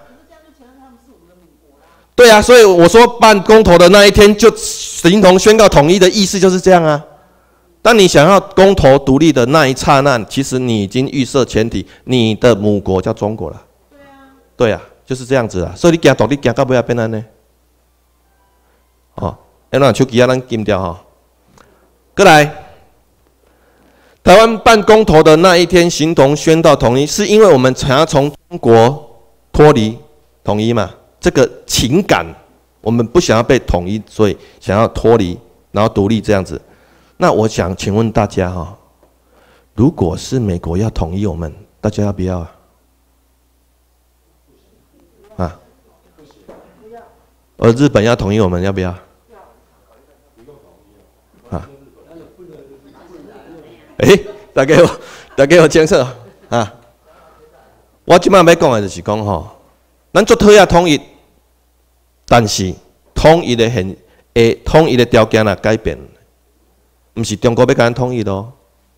对啊，所以我说办公投的那一天就形同宣告统一的意思就是这样啊。当你想要公投独立的那一刹那，其实你已经预设前提，你的母国叫中国了。对啊，对啊，就是这样子啊。所以你行独立行到尾要变安呢？哦，要让手机啊，咱禁掉哈。过来，台湾办公投的那一天，形同宣告统一，是因为我们想要从中国脱离统一嘛？这个情感，我们不想要被统一，所以想要脱离，然后独立这样子。那我想请问大家哈，如果是美国要统一我们，大家要不要啊？啊？而日本要统一我们，要不要？啊？哎、欸，大家有大家有监测啊？我即摆要讲的就是讲吼，咱做讨厌统一，但是统一的现诶统一的条件啊改变。毋是中国要甲咱统一咯，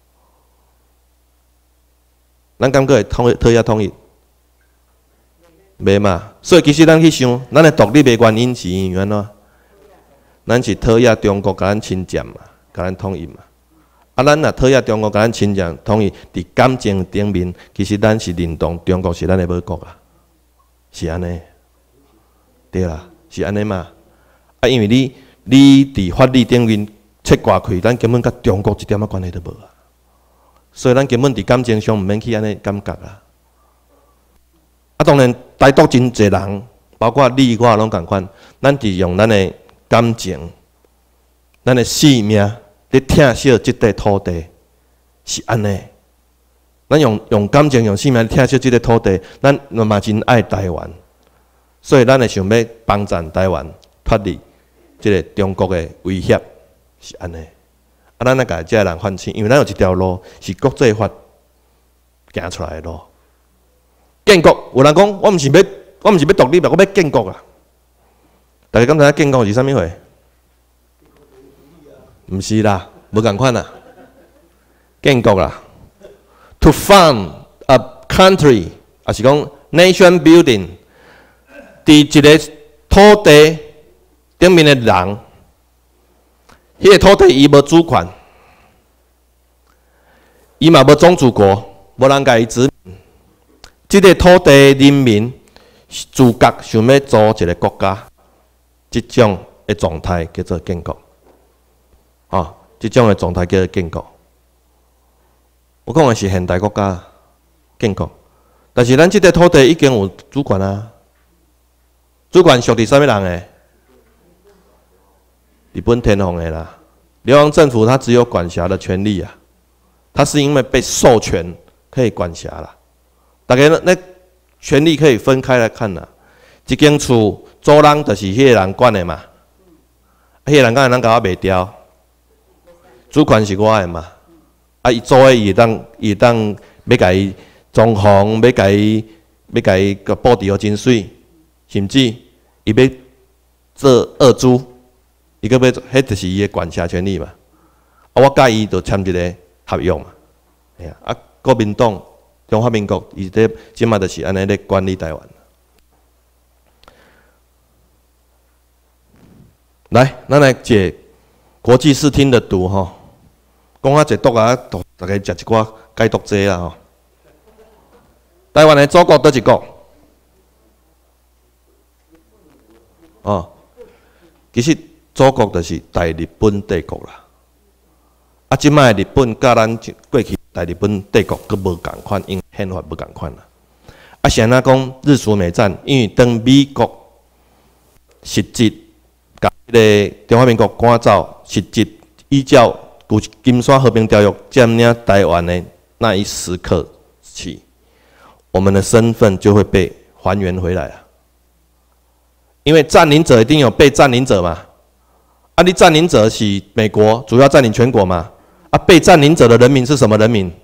咱感觉会统讨厌统一，袂嘛？所以其实咱去想，咱的独立的原因是因为安怎？咱是讨厌中国甲咱侵占嘛，甲咱统一嘛。啊，咱若讨厌中国甲咱侵占统一，伫感情顶面，其实咱是认同中国是咱的母国啊，是安尼，对啦，是安尼嘛。啊，因为你你伫法律顶面。切挂开，咱根本甲中国一点仔关系都无啊！所以咱根本伫感情上毋免去安尼感觉啊！啊，当然，台独真侪人，包括你我拢共款，咱是用咱的感情、咱的性命咧疼惜即块土地，是安尼。咱用用感情、用性命疼惜即块土地，咱嘛真爱台湾，所以咱会想要帮助台湾脱离即个中国的威胁。是安尼，啊，咱来甲这人反省，因为咱有一条路是国际法行出来的路。建国，有人讲我毋是要，我毋是要独立，我要建国啊！大家敢知影建国是啥物货？毋是啦，无共款啦。建国啦 ，to found a country， 也是讲 nation building， 伫一个土地顶面的人。迄个土地伊无主权，伊嘛无宗主国，无人甲伊殖民。即个土地人民自觉想要组一个国家，即种的状态叫做建国。哦，即种的状态叫做建国。我讲的是现代国家建国，但是咱即个土地已经有主权啊。主权属伫啥物人诶？日本天皇的啦，流亡政府它只有管辖的权利啊，它是因为被授权可以管辖啦。大家那权利可以分开来看啦。一间厝主人就是迄个人管的嘛，迄个人敢会咱甲我卖掉？ 主权是我的嘛，啊，伊做诶，伊会当，伊会当要甲伊装潢，要甲伊，要甲伊个布置好真水，甚至伊要做二租，伊个要，迄就是伊诶管辖权利嘛。啊，我甲伊就签一个合约嘛，哎呀，啊，国民党、中华民国，伊咧即马就是安尼咧管理台湾。来，咱来解国际视听的读吼，讲啊解读啊，大家食一寡解读剂啦吼。台湾的祖国倒一国？哦，其实祖国就是大日本帝国啦。啊，即摆日本甲咱过去大日本帝国佫无共款，因宪法无共款啦。啊，是安怎讲日苏美战？因为当美国实质甲迄个中华民国赶走，实质依照旧金山和平条约占领台湾的那一时刻起，我们的身份就会被还原回来啊！因为占领者一定有被占领者嘛，啊，你占领者是美国，主要占领全国嘛，啊，被占领者的人民是什么人民？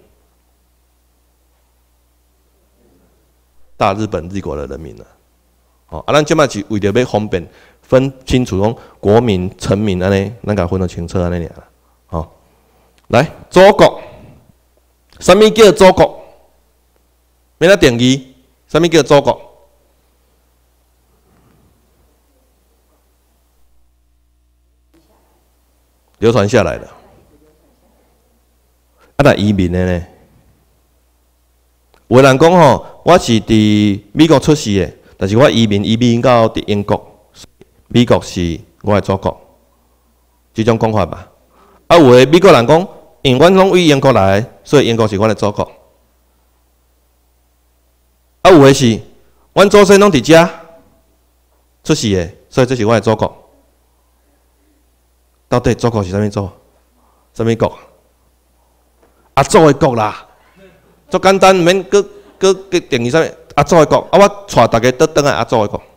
大日本帝国的人民啊！哦，啊，咱即摆是为着要方便分清楚讲国民、臣民安尼，咱甲分得清楚安尼尔啦。哦，来，祖国，什么叫祖国？免咱定义，什么叫祖国？流传下来的。啊，那移民的呢？有人讲吼，我是伫美国出世的，但是我移民移民到伫英国，美国是我的祖国，这种讲法吧。啊，有的美国人讲，因为阮拢为英国来，所以英国是阮的祖国。啊，有的是，阮祖先拢伫遮出世的，所以这是阮的祖国。到底祖国是啥物祖？啥物国？阿祖的国啦，足简单，免搁搁搁定义啥物？阿祖的国，啊，我带大家倒转来阿祖的国，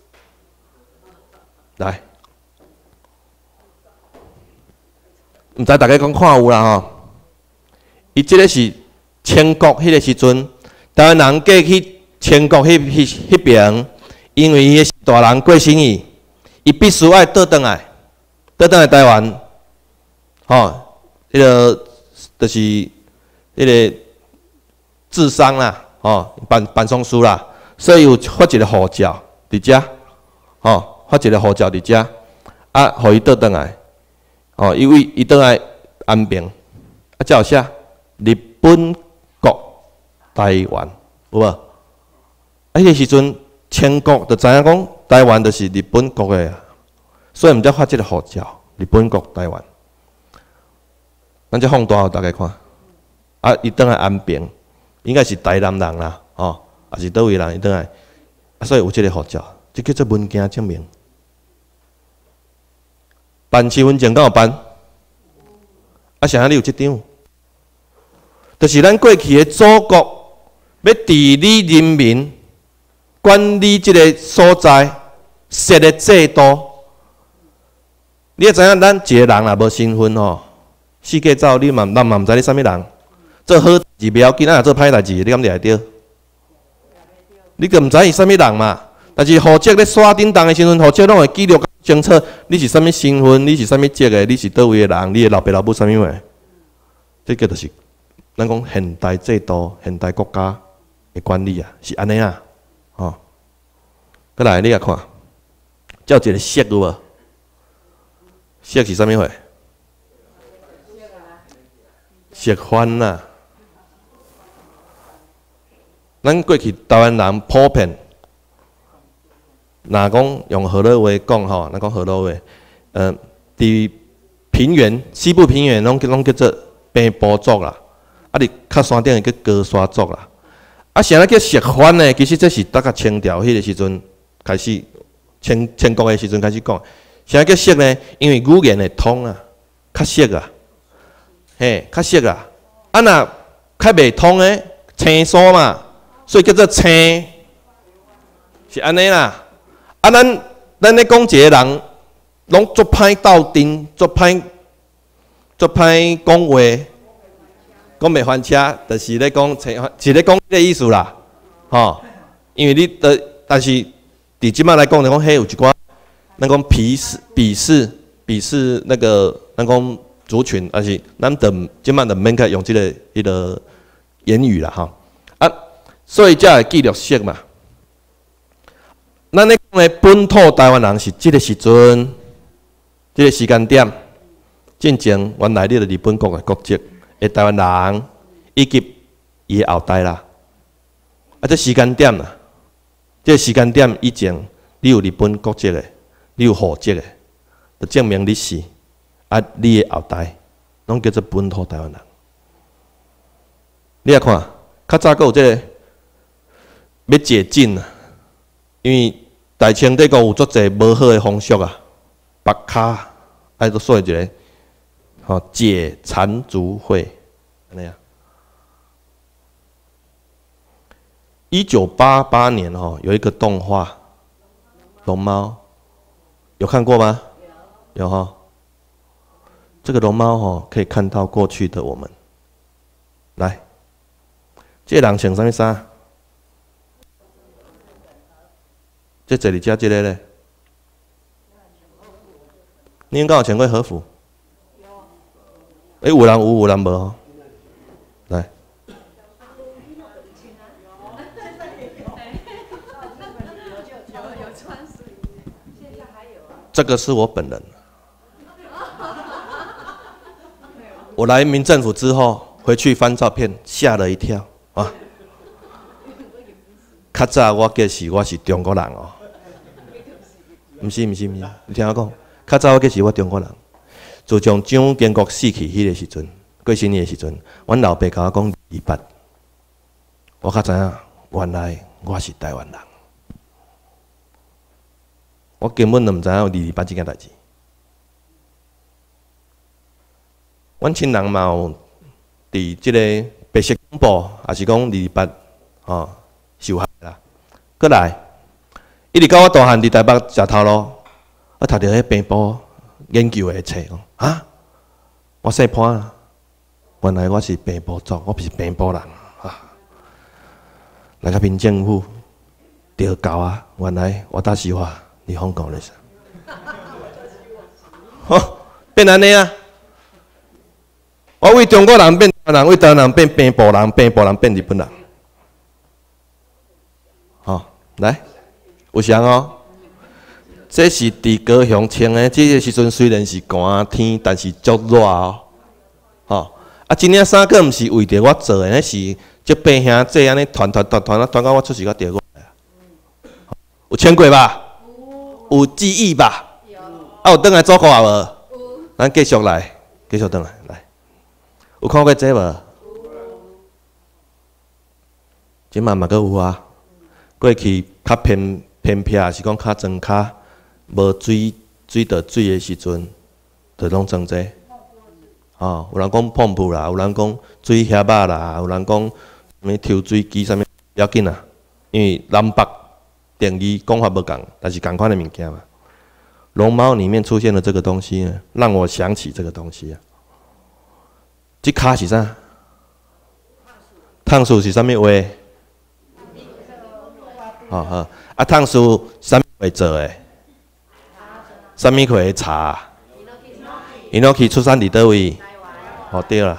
来，毋知大家讲看有啦吼？伊即个是清国迄个时阵，台湾人过去清国迄迄迄边，因为伊是大人过生意，伊必须爱倒转来。倒转来台湾，吼、哦，迄、那个就是迄个治商啦，吼、哦，办办丧事啦，所以有发一个护照伫遮，吼、哦，发一个护照伫遮，啊，互伊倒转来，哦，因为伊倒来安平，啊，才有写日本国台湾，有无？啊，迄个时阵清国就知影讲台湾就是日本国的啊。所以毋才发即个护照，日本国台湾，咱则放大互大家看。啊，伊倒来安平，应该是台南人啦，哦，也是倒位人伊倒来，啊，所以有即个护照，即叫做文件证明。办身份证敢有办？啊，啥你有即张？就是咱过去的祖国要治理人民、管理即个所在设的制度。你也知影，咱一个人若无身份吼，四界走，你嘛咱嘛毋知你啥物人。做好代志不要紧，啊做歹代志，你敢掠会着？你个毋知伊啥物人嘛？但是户籍咧刷叮当的时阵，户籍拢会记录清楚，你是啥物身份，你是啥物籍的，你是倒位的人，你的老爸老母啥物话？这个就是咱讲现代制度、现代国家的管理啊，是安尼啊，吼、哦。再来，你来看，叫一个色有无？色是啥物货？色番啦。咱过去台湾人普遍，若讲用河洛话讲吼，咱讲河洛话，呃，伫平原西部平原拢拢叫做平埔族啦，啊，伫较山顶叫高山族啦。啊，啥咧叫色番呢？其实这是大概清朝迄个时阵开始，清清国的时阵开始讲。啥叫色呢？因为语言会通啊，较色啊，嘿，较色啊。啊，若较袂通诶，青疏嘛，所以叫做青，是安尼啦。啊，咱咱咧讲一个人，拢足歹斗阵，足歹做歹讲话，讲袂翻车，就是咧讲，是咧讲迄个意思啦，吼。因为你的，但是伫即摆来讲，来讲，迄有一寡，咱讲鄙视、鄙视、鄙视那个，咱讲族群，而是咱等即摆就免去用即、這个迄、這个言语啦，吼。啊，所以才会记录式嘛。咱咧讲的本土台湾人是即个时阵，即、這个时间点，进前原来你的日本国的国籍的台湾人，以及伊的后代啦。啊，这时间点啦。这个时间点以前，你有日本国籍的，你有户籍的，就证明你是啊，你的后代，拢叫做本土台湾人。你来看，较早还有这个要解禁啊，因为大清帝国有足侪无好的风俗啊，白卡爱都说一个，吼解缠足会，安尼啊。一九八八年哦，有一个动画《龙猫》，有看过吗？有，有哈。这个龙猫哦，可以看到过去的我们。来，这个人穿什么衫？这这里加这个嘞？你应该有穿过和服。哎，有人有，有人无哦。来。这个是我本人。我来民政府之后，回去翻照片，吓了一跳啊！较早我计是我是中国人哦，毋是毋是毋是，你听我讲，较早我计是我中国人。自从蒋经国死去迄个时阵，过身的时阵，阮老爸甲我讲二八，我较知影，原来我是台湾人。我根本就毋知影有二二八这件代志。阮亲人嘛有伫即个白色恐怖，也是讲二二八吼受害啦。过来，一直到我大汉伫台北食头路，我读着迄病部研究的册，讲啊，我姓潘啊，原来我是病部族，我不是病部人啊。来到民政府，调教啊，原来我大实话。你香港的啥？吼，变安尼啊！我为中国人变台湾人，为台湾人变平埔人，平埔人变日本人。吼，来，有啥哦？这是伫高雄穿的，这个时阵虽然是寒天，但是足热哦。吼，啊，这领衫个毋是为着我做的，那是这八兄这安尼团团团团啊，团到我出事，我调过来。有穿过吧？有记忆吧？有。啊，有转来做过啊无？有。咱继续来，继续转来，来。有看过这无？有。即嘛嘛阁有啊。过去较偏偏僻，是讲较庄较无水水得水的时阵，就拢装这。哦，有人讲pom布啦，有人讲水盒仔啦，有人讲咩抽水机啥物要紧啊，因为南北。定义讲法不同，但是同款的物件嘛。龙猫里面出现了这个东西呢，让我想起这个东西啊。这卡是啥？烫树是啥物话？好好，啊，烫树啥物会做的？啥物会茶？伊诺去出产伫倒位？哦，对啦。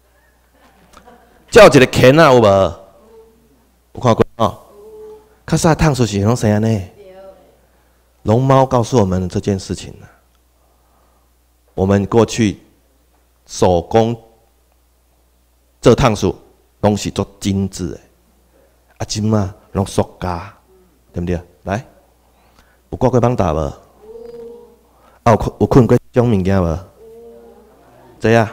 叫一个鉗啊，有无？有看过哦？较早烫树是拢生安尼。龙猫告诉我们这件事情呢。我们过去手工做烫树，拢是做精致的，啊，即嘛拢塑胶，对不对？来，有挂过网打无？啊，有有困过这种物件无？这样，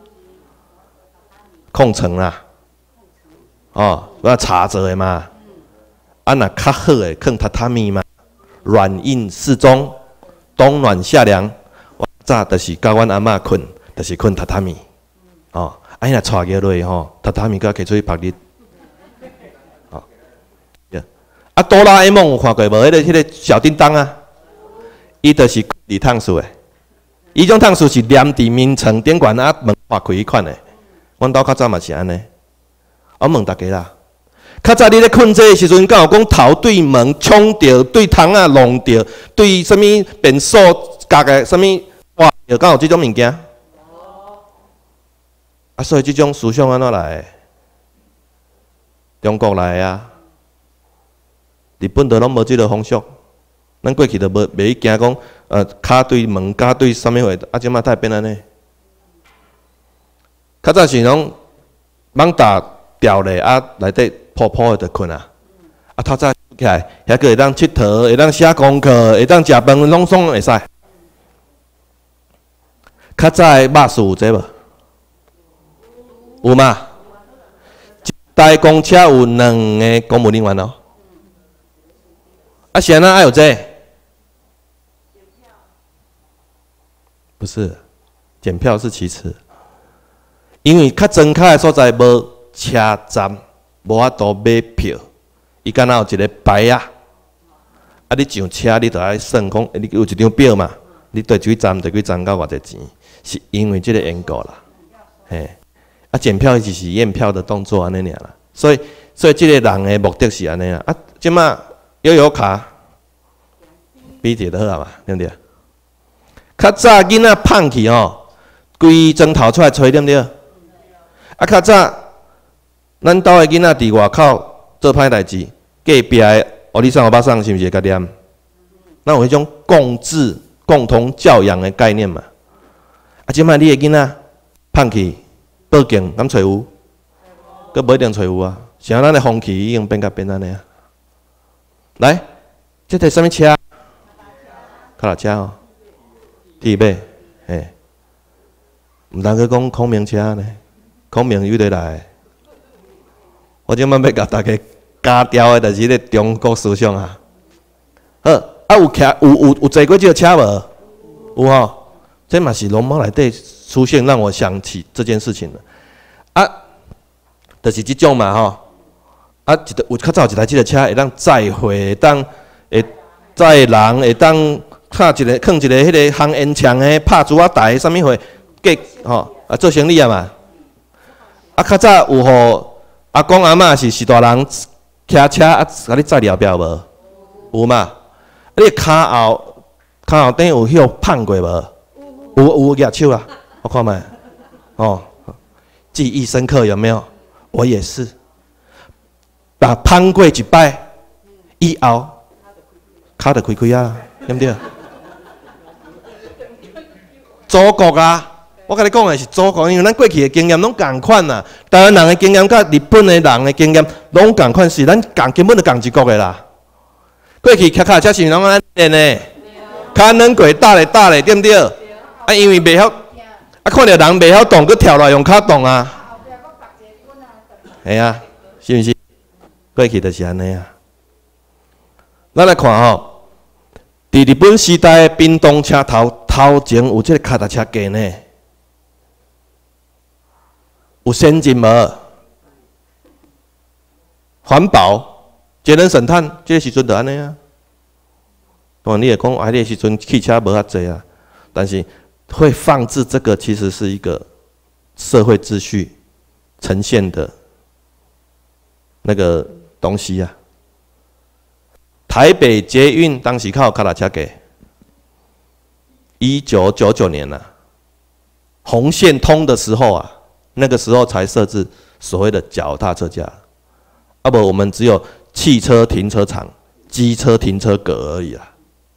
控层啦，哦，要茶做的嘛。啊，若较好诶，放榻榻米嘛，软硬适中，冬暖夏凉。我早就是教阮阿嬷困，就是困榻榻米。哦，啊，伊若带过落去吼，榻榻米佮摕出去晒日。哦，啊，哆啦 A 梦有看过无？迄个迄个小叮当啊，伊就是伫烫树诶。 伊种烫树是连伫眠床顶悬啊门划开迄款的。阮兜较早嘛是安尼。我问大家啦，较早你咧困这时阵，敢有讲头对门冲着，对窗仔弄着，对什物便所夹个什物哇，有敢有即种物件？啊，所以即种思想安怎来的？中国来的啊，日本都拢无即个风俗。咱过去都无袂去惊讲，呃，骹对门，骹对啥物货，啊，即马才变安尼。较早是拢网打吊咧，啊，内底铺铺的就困啊。啊，透早起来，遐个会当佚佗，会当写功课，会当食饭，拢总会使。较早的巴士有这无？有嘛？一台公车有两个公务人员哦。啊，现在爱有这？不是，检票是其次，因为较庄脚的所在无车站，无法度买票，伊敢若有一个牌啊，啊你上车你着爱算讲，你有一张表嘛，你对几站对几站到偌济钱，是因为即个缘故啦，嘿，啊检票伊就是验票的动作安尼尔啦，所以所以即个人的目的是安尼啊，啊即马悠游卡比一个就好嘛，对不对？较早囡仔胖去吼，规砖头出来吹，对不对？啊，较早咱兜的囡仔伫外口做歹代志，隔壁的学你上学巴上是毋是会甲念？咱有迄种共治、共同教养的概念嘛？啊，即摆你的囡仔胖去报警，敢找有？佫无一定找有啊。像咱的风气已经变甲变安尼啊。来，这台什么车？脚踏车哦。弟妹，嘿，毋通去讲孔明车呢，孔明有得来。我即摆要甲大家加调的，就是咧中国思想啊。好，啊有骑有有有坐过这个车无？有吼，这嘛是龙猫内底出现，让我想起这件事情了。啊，就是即种嘛吼，啊一有较早一台这个车会当载货，会当会载人，会当。拍一个，放一个迄个航烟枪的，拍珠仔台，啥物货，计吼啊做生意啊嘛。啊，较早有互阿公阿嬷是是大人骑车啊，甲你载了表无？有嘛？啊，你骹后骹后顶有迄个碰过无？有有举手啊，我看觅。哦，记忆深刻有没有？我也是，把碰过一摆以后，骹就开开啊，对不对？祖国啊！我甲你讲的是祖国，因为咱过去的经验拢共款呐。台湾人的经验甲日本的人的经验拢共款，是咱共根本就共一国的啦。过去骑脚车是拢安练的，骹软过打咧打咧，对不对？啊，因为袂晓，啊看到人袂晓动，佮跳来用骹动啊。系啊，是毋是？过去就是安尼啊。咱来看吼。伫日本时代，冰冻车头头前有即个脚踏车架呢，有先进无？环保、节能省碳，即、这个时阵就安尼啊。当然你也讲，啊，迄个时阵汽车无遐济啊，但是会放置这个，其实是一个社会秩序呈现的那个东西啊。台北捷运当时靠脚踏车架，一九九九年啊，红线通的时候啊，那个时候才设置所谓的脚踏车架，啊不，我们只有汽车停车场、机车停车格而已啊。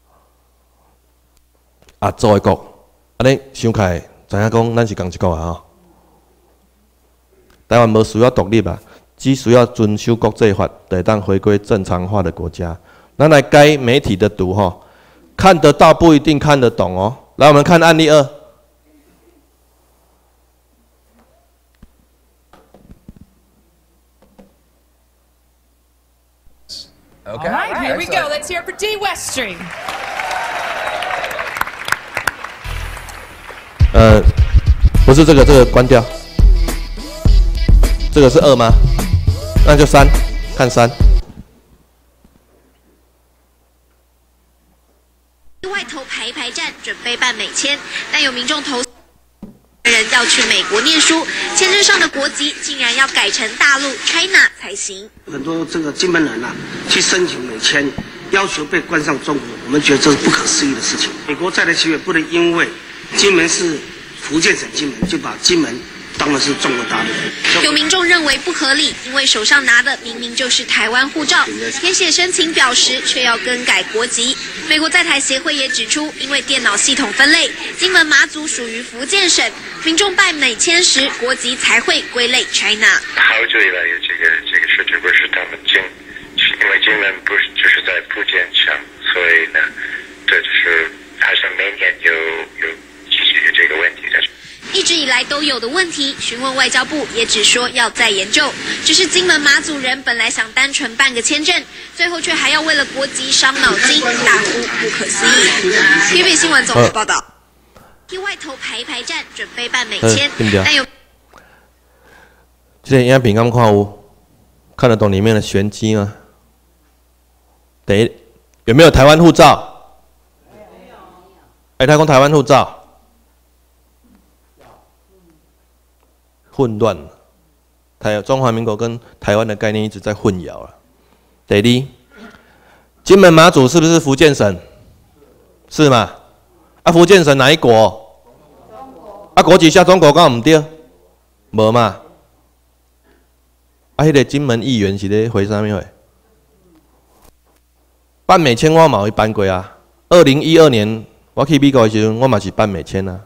啊，做一国，安尼想起来，知影讲咱是共一国啊吼。台湾无需要独立啊，只需要遵守国际法，得当回归正常化的国家。那来该媒体的读哈，看得到不一定看得懂哦。来，我们看案例二。 Okay. All right, here we go. Let's hear it for D Weststream. 呃，不是这个，这个关掉。这个是二吗？那就三，看三。 外头排排站，准备办美签。 但有民众投诉人要去美国念书，签证上的国籍竟然要改成大陆 China 才行。 很多这个金门人啊，去申请美签，要求被关上中国，我们觉得这是不可思议的事情。美国在台企业不能因为金门是福建省金门，就把金门当的是中国大陆。 有民众认为不合理，因为手上拿的明明就是台湾护照，填写申请表时却要更改国籍。美国在台协会也指出，因为电脑系统分类，金门马祖属于福建省，民众办美签时国籍才会归类 China。 好久以来有这个这个事，只不过是他们金，因为金门不是就是在福建省，所以呢，这就是好像每年有有继续有这个问题在。 一直以来都有的问题，询问外交部也只说要再研究。只是金门马祖人本来想单纯办个签证，最后却还要为了国籍伤脑筋，大呼不可思议。T V B 新闻综合报道。替外头排一排站，准备办美签，但有这个影片敢看有看得懂里面的玄机吗？第一，有没有台湾护照？没有。哎，他讲台湾护照。混乱了，台中华民国跟台湾的概念一直在混淆了。第二，金门马祖是不是福建省？是吗？啊，福建省哪一国？中国。啊，国籍下中国敢唔对？无嘛。啊，迄个金门议员是咧回啥物会？办美签我嘛有办过啊。二零一二年我去美国的时阵，我嘛是办美签啊。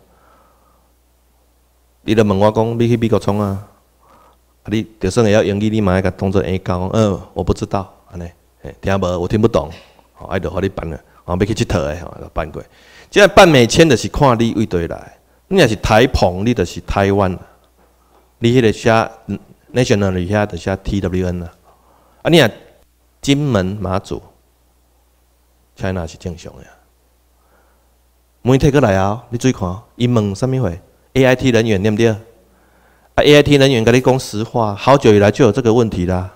伊就问我讲：“你去美国创啊？啊，你就算会晓英语，你嘛要甲当作会教。嗯，我不知道，安尼，听无，我听不懂。哦，爱就互你办了。哦，要去佚佗的，吼，就办过。即个办美签就是看你位对来。你若是台澎，你就是台湾。你迄个写 national 遐就写 T W N 啦。啊，你若金门马祖 ，China 是正常的。媒体过来啊，你注意看，伊问啥物货？ A I T 人员对不对？啊 ，A I T 人员跟你讲实话，好久以来就有这个问题啦。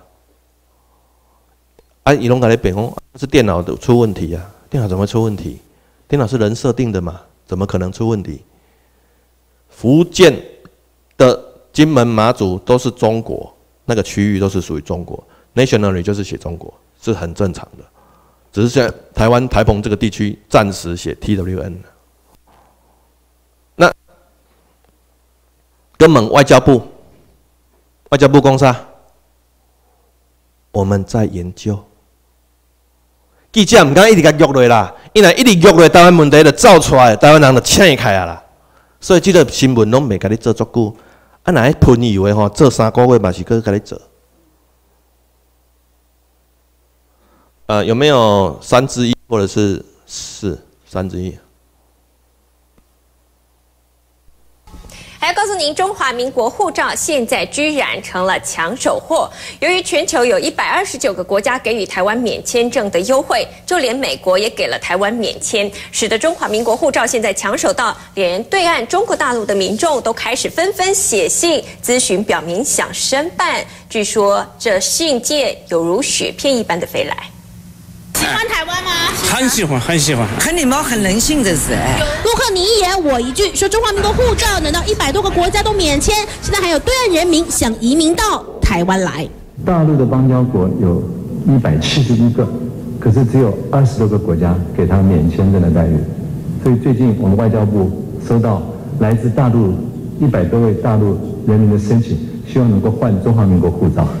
啊，伊拢跟你辩讲是电脑的出问题啊，电脑怎么会出问题？电脑是人设定的嘛，怎么可能出问题？福建的金门、马祖都是中国，那个区域都是属于中国 ，nationally 就是写中国，是很正常的。只是现在台湾台澎这个地区暂时写 T W N。 跟问外交部，外交部讲啥？我们在研究。记者唔敢一直甲约落啦，因为一直约落台湾问题就造出来，台湾人就醒开啊啦。所以这个新闻拢袂甲你做足久，啊，若迄喷油的吼，做三个月嘛是搁甲你做。呃，有没有三之一或者是四三之一？ 还要告诉您，中华民国护照现在居然成了抢手货。由于全球有一百二十九个国家给予台湾免签证的优惠，就连美国也给了台湾免签，使得中华民国护照现在抢手到连对岸中国大陆的民众都开始纷纷写信咨询，表明想申办。据说这信件有如雪片一般的飞来。 喜欢台湾吗？ 很喜欢，很喜欢。 看你们很人性，这是。 陆克你一言我一句，说中华民国护照能到一百多个国家都免签，现在还有对岸人民想移民到台湾来。 大陆的邦交国有一百七十一个，可是只有二十多个国家给他免签证的待遇。所以最近我们外交部收到来自大陆一百多位大陆人民的申请，希望能够换中华民国护照。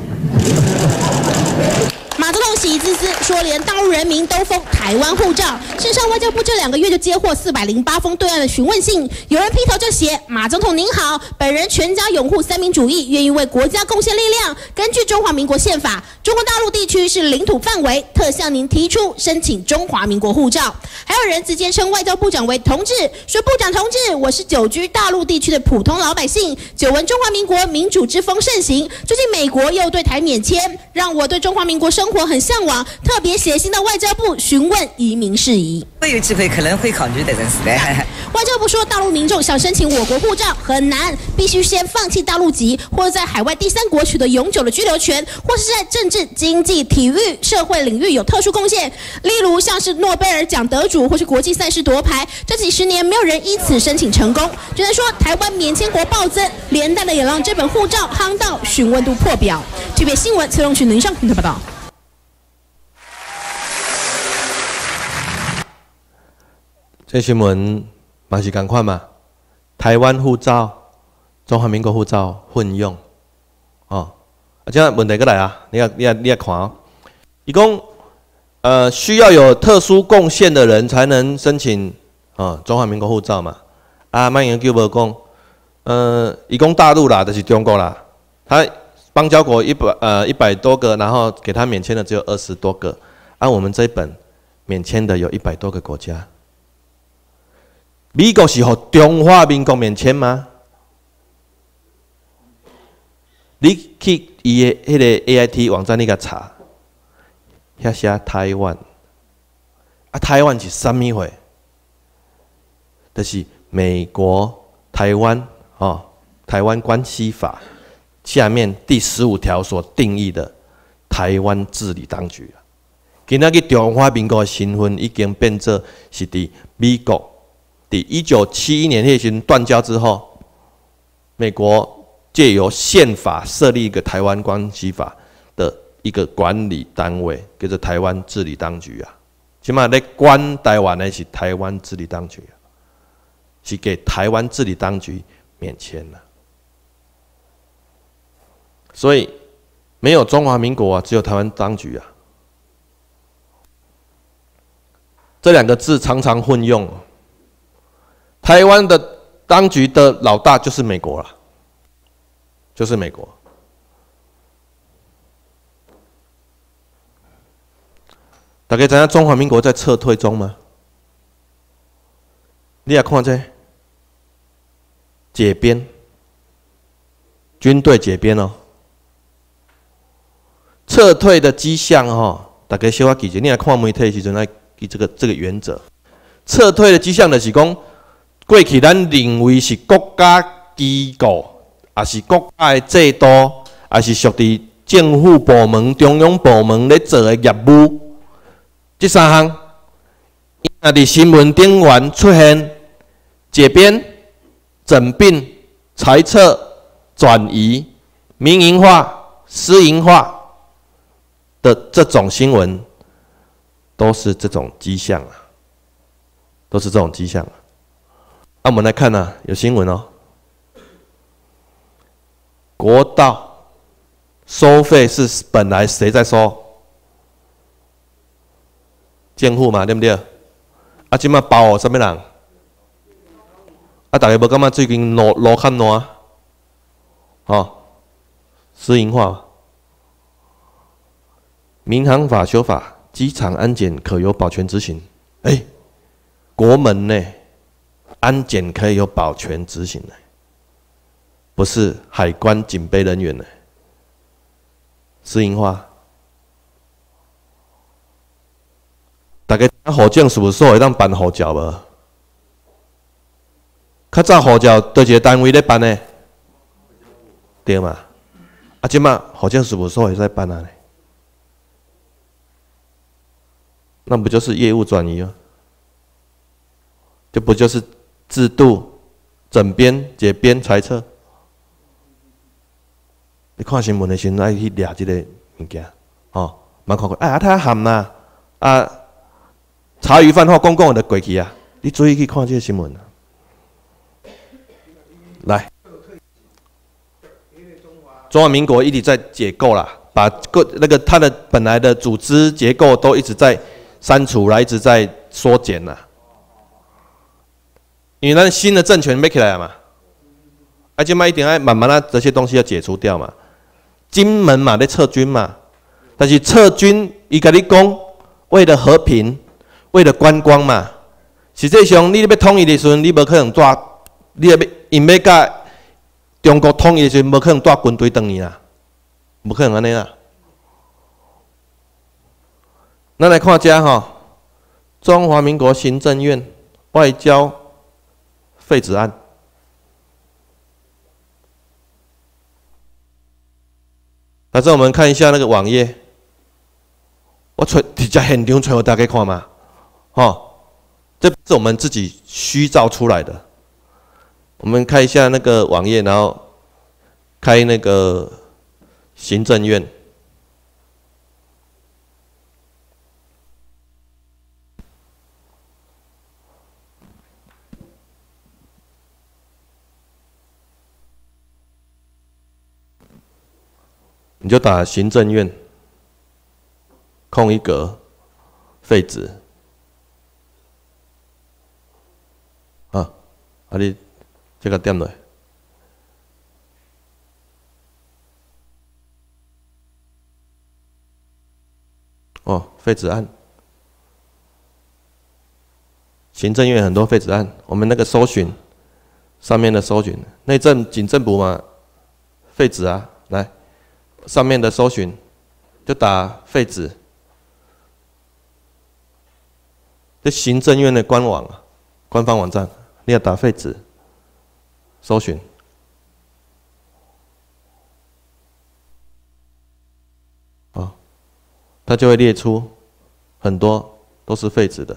马总统喜滋滋说，连大陆人民都封台湾护照。事实上，外交部这两个月就接获四百零八封对岸的询问信，有人劈头就写：“马总统您好，本人全家拥护三民主义，愿意为国家贡献力量。根据中华民国宪法，中国大陆地区是领土范围，特向您提出申请中华民国护照。”还有人直接称外交部长为同志，说：“部长同志，我是久居大陆地区的普通老百姓，久闻中华民国民主之风盛行。最近美国又对台免签，让我对中华民国生活很向往，特特别写信到外交部询问移民事宜。 会有机会可能会考虑的，真是的。 外交部说，大陆民众想申请我国护照很难，必须先放弃大陆籍，或者在海外第三国取得永久的居留权，或是在政治、经济、体育、社会领域有特殊贡献，例如像是诺贝尔奖得主或是国际赛事夺牌，这几十年没有人因此申请成功。只能说台湾免签国暴增，连带的也让这本护照夯到询问度破表。这边新闻崔荣群林上平台报道。 这新闻嘛是同款嘛，台湾护照、中华民国护照混用，哦，啊，这样问题过来啊，你要你要你要看哦，伊讲，呃，需要有特殊贡献的人才能申请哦中华民国护照嘛，啊，慢研究无讲，呃，伊讲大陆啦，就是中国啦，他邦交国一百呃一百多个，然后给他免签的只有二十多个，而、啊、我们这一本免签的有一百多个国家。美国是给中华民国免签吗？你去伊的迄个 A I T 网站你甲查，遐写台湾，啊，台湾是啥物货？就是美国台湾哦，台湾关系法下面第十五条所定义的台湾治理当局啊。今仔日中华民国的身份已经变作是伫美国。第一九七一年迄时断交之后，美国借由宪法设立一个台湾关系法的一个管理单位，叫做台湾治理当局啊。起码咧管台湾的是台湾治理当局啊，是给台湾治理当局免签了。所以没有中华民国啊，只有台湾当局啊。这两个字常常混用。台湾的当局的老大就是美国了，就是美国。大家知道中华民国在撤退中吗？你也看这解编，军队解编哦，撤退的迹象哦，大家小可记者，你来看媒体的时阵来记这个这个原则，撤退的迹象就是讲。过去咱认为是国家机构，也是国家的制度，也是属于政府部门、中央部门咧做的业务，这三项，若伫新闻顶缘出现解编、整并、裁撤、转移、民营化、私营化的这种新闻，都是这种迹象啊，都是这种迹象啊。那、啊、我们来看呢、啊，有新闻哦。国道收费是本来谁在收？建户嘛，对不对？啊，即马包什么人？啊，大家无感觉最近路路较烂？哦，私营化。民航法修法，机场安检可由保全执行。哎、欸，国门呢？安检可以有保全执行的，不是海关警备人员的。私营化，大家护证事务所会当办护照无？较早护照对一个单位咧办呢，对嘛？啊，即马护证事务所会在办啊呢，那不就是业务转移吗？这不就是？制度整编、解编、裁撤，你看新闻的时候爱去抓这个物件，哦，蛮看过，哎，啊，太咸啦，啊，茶余饭后讲讲就过去啊，你注意去看这个新闻啊。来，中华民国一直在解构啦，把各那个它的本来的组织结构都一直在删除啦，一直在缩减啦。因为咱新的政权要起来了嘛，而且嘛一定要慢慢啊这些东西要解除掉嘛。金门嘛在撤军嘛，但是撤军伊甲你讲，为了和平，为了观光嘛。实际上你要统一的时阵，你无可能带，你要因要甲中国统一的时阵，无可能带军队转去啦，无可能安尼啦。 咱来看遮吼，中华民国行政院外交废止案。反正我们看一下那个网页，我找直接现场找给大家看嘛，吼，这是我们自己虚造出来的。我们看一下那个网页，然后开那个行政院。你就打行政院空一格废止啊，啊你这个点落，哦，废止案，行政院很多废止案，我们那个搜寻上面的搜寻，内政警政部嘛，废止啊，来。上面的搜寻就打废止，这行政院的官网啊，官方网站，你要打废止，搜寻，啊，它就会列出很多都是废止的。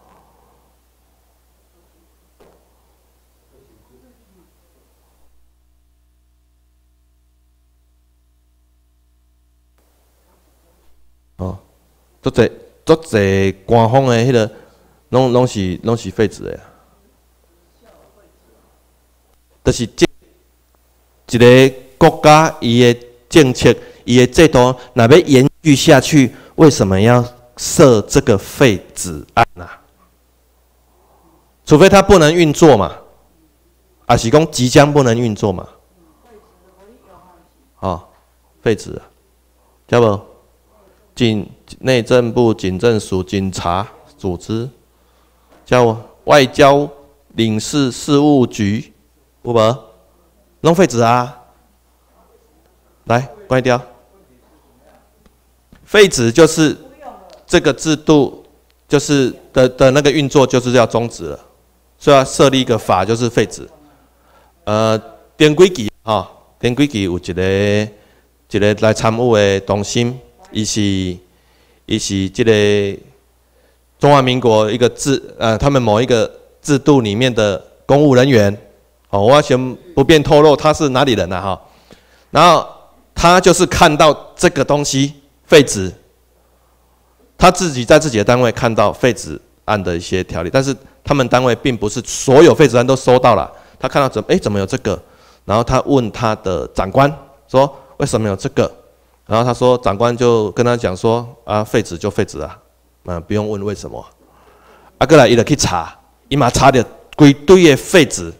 哦，足侪足侪官方的迄、那个，拢拢是拢是废止的啊。就是这一个国家伊的政策、伊的制度，若要延续下去，为什么要设这个废止案啊？除非它不能运作嘛，啊是讲即将不能运作嘛。哦，废止啊，知无？警内政部警政署警察组织，叫外交领事事务局，有无？拢废止啊！来关掉。废止就是这个制度，就是的的那个运作就是要终止了，所以要设立一个法，就是废止。呃，前几期哈，前几期有一个一个来参与的同心。伊是，伊是这个中华民国一个制，呃，他们某一个制度里面的公务人员，哦，我先不便透露他是哪里人呐、啊、哈。然后他就是看到这个东西废止，他自己在自己的单位看到废止案的一些条例，但是他们单位并不是所有废止案都收到了，他看到怎哎怎么有这个，然后他问他的长官说为什么有这个？然后他说，长官就跟他讲说，啊，废止就废止啊，嗯、啊，不用问为什么。啊，过来伊就去查，伊嘛查到规堆的废止。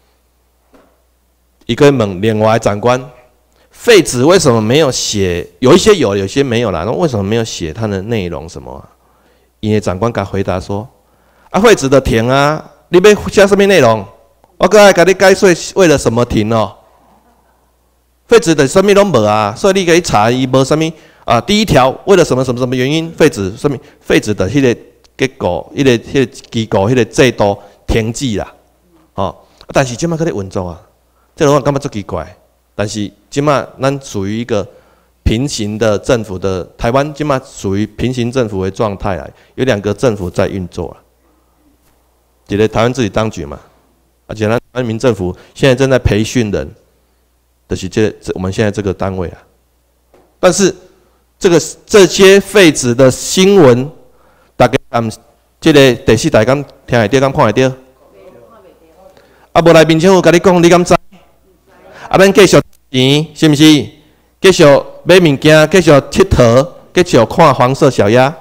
伊个问另外长官，废止为什么没有写？有一些有，有些没有啦。那为什么没有写它的内容什么、啊？因为长官甲回答说，啊，废止的停啊，你要写什么内容？我过来甲你解释为了什么停哦。废止的什么拢无啊，所以你可以查伊无什么啊。第一条为了什么什么什么原因废止什么？废止的迄个结果，迄、那个迄、那个机构、迄个制度停止啦，哦。但是即马搁咧运作啊，这个我感觉足奇怪。但是即马咱属于一个平行的政府的台湾，即马属于平行政府的状态啊，有两个政府在运作啊，一个台湾自己当局嘛，而且咱台湾民政府现在正在培训人。就是这这我们现在这个单位啊，但是这个这些废止的新闻，大家嗯，这个第四台敢听会到，敢看会到？啊，无来民政府甲你讲，你敢知？啊，咱继续钱是毋是？继续买物件，继续佚佗，继续看黄色小鸭，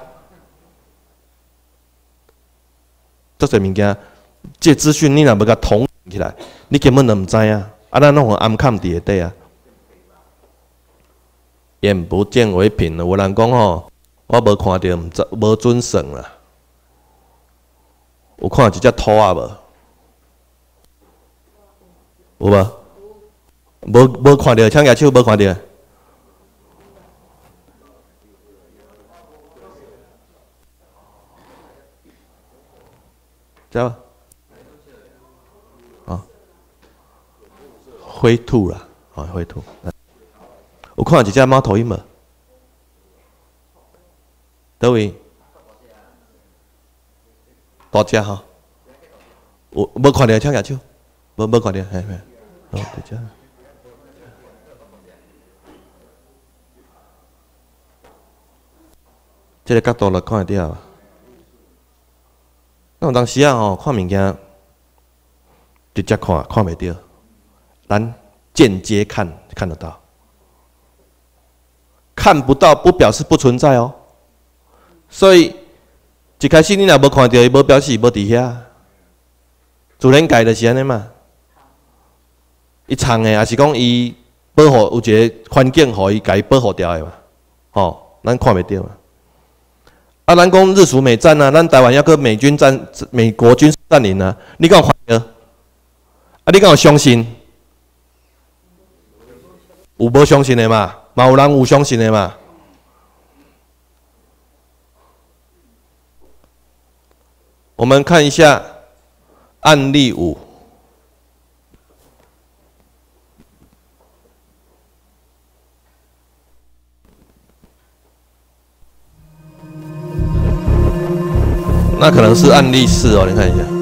这些物件，这资讯你若要甲统起来，你根本就唔知啊。啊，咱拢暗藏伫下底啊，眼不见为凭了。有人讲吼，我无看到，唔知无准绳啦。有看到一只兔仔无？有无？无无看到，抢举手无看到。 知道？啊，灰兔啦，啊，灰兔。有看到一只猫头鹰无？倒位？大只哈？有无看到？跳下手？无无看到？嘿嘿，哦，对只。这个角度来看得到。那有当时啊吼，看物件直接看看袂到，咱间接看看得到。看不到不表示不存在哦，所以一开始你若无看到，伊无表示伊无伫遐。自然界就是安尼嘛。伊藏的，也是讲伊保护有一个环境，互伊家保护掉的嘛。吼，咱看袂到嘛。啊，咱讲日属美战啊，咱台湾要跟美军占美国军事占领啊，你敢有看到？啊，你敢有相信？有无相信的嘛？嘛有人有相信的嘛？我们看一下案例五。那可能是案例四哦，你看一下。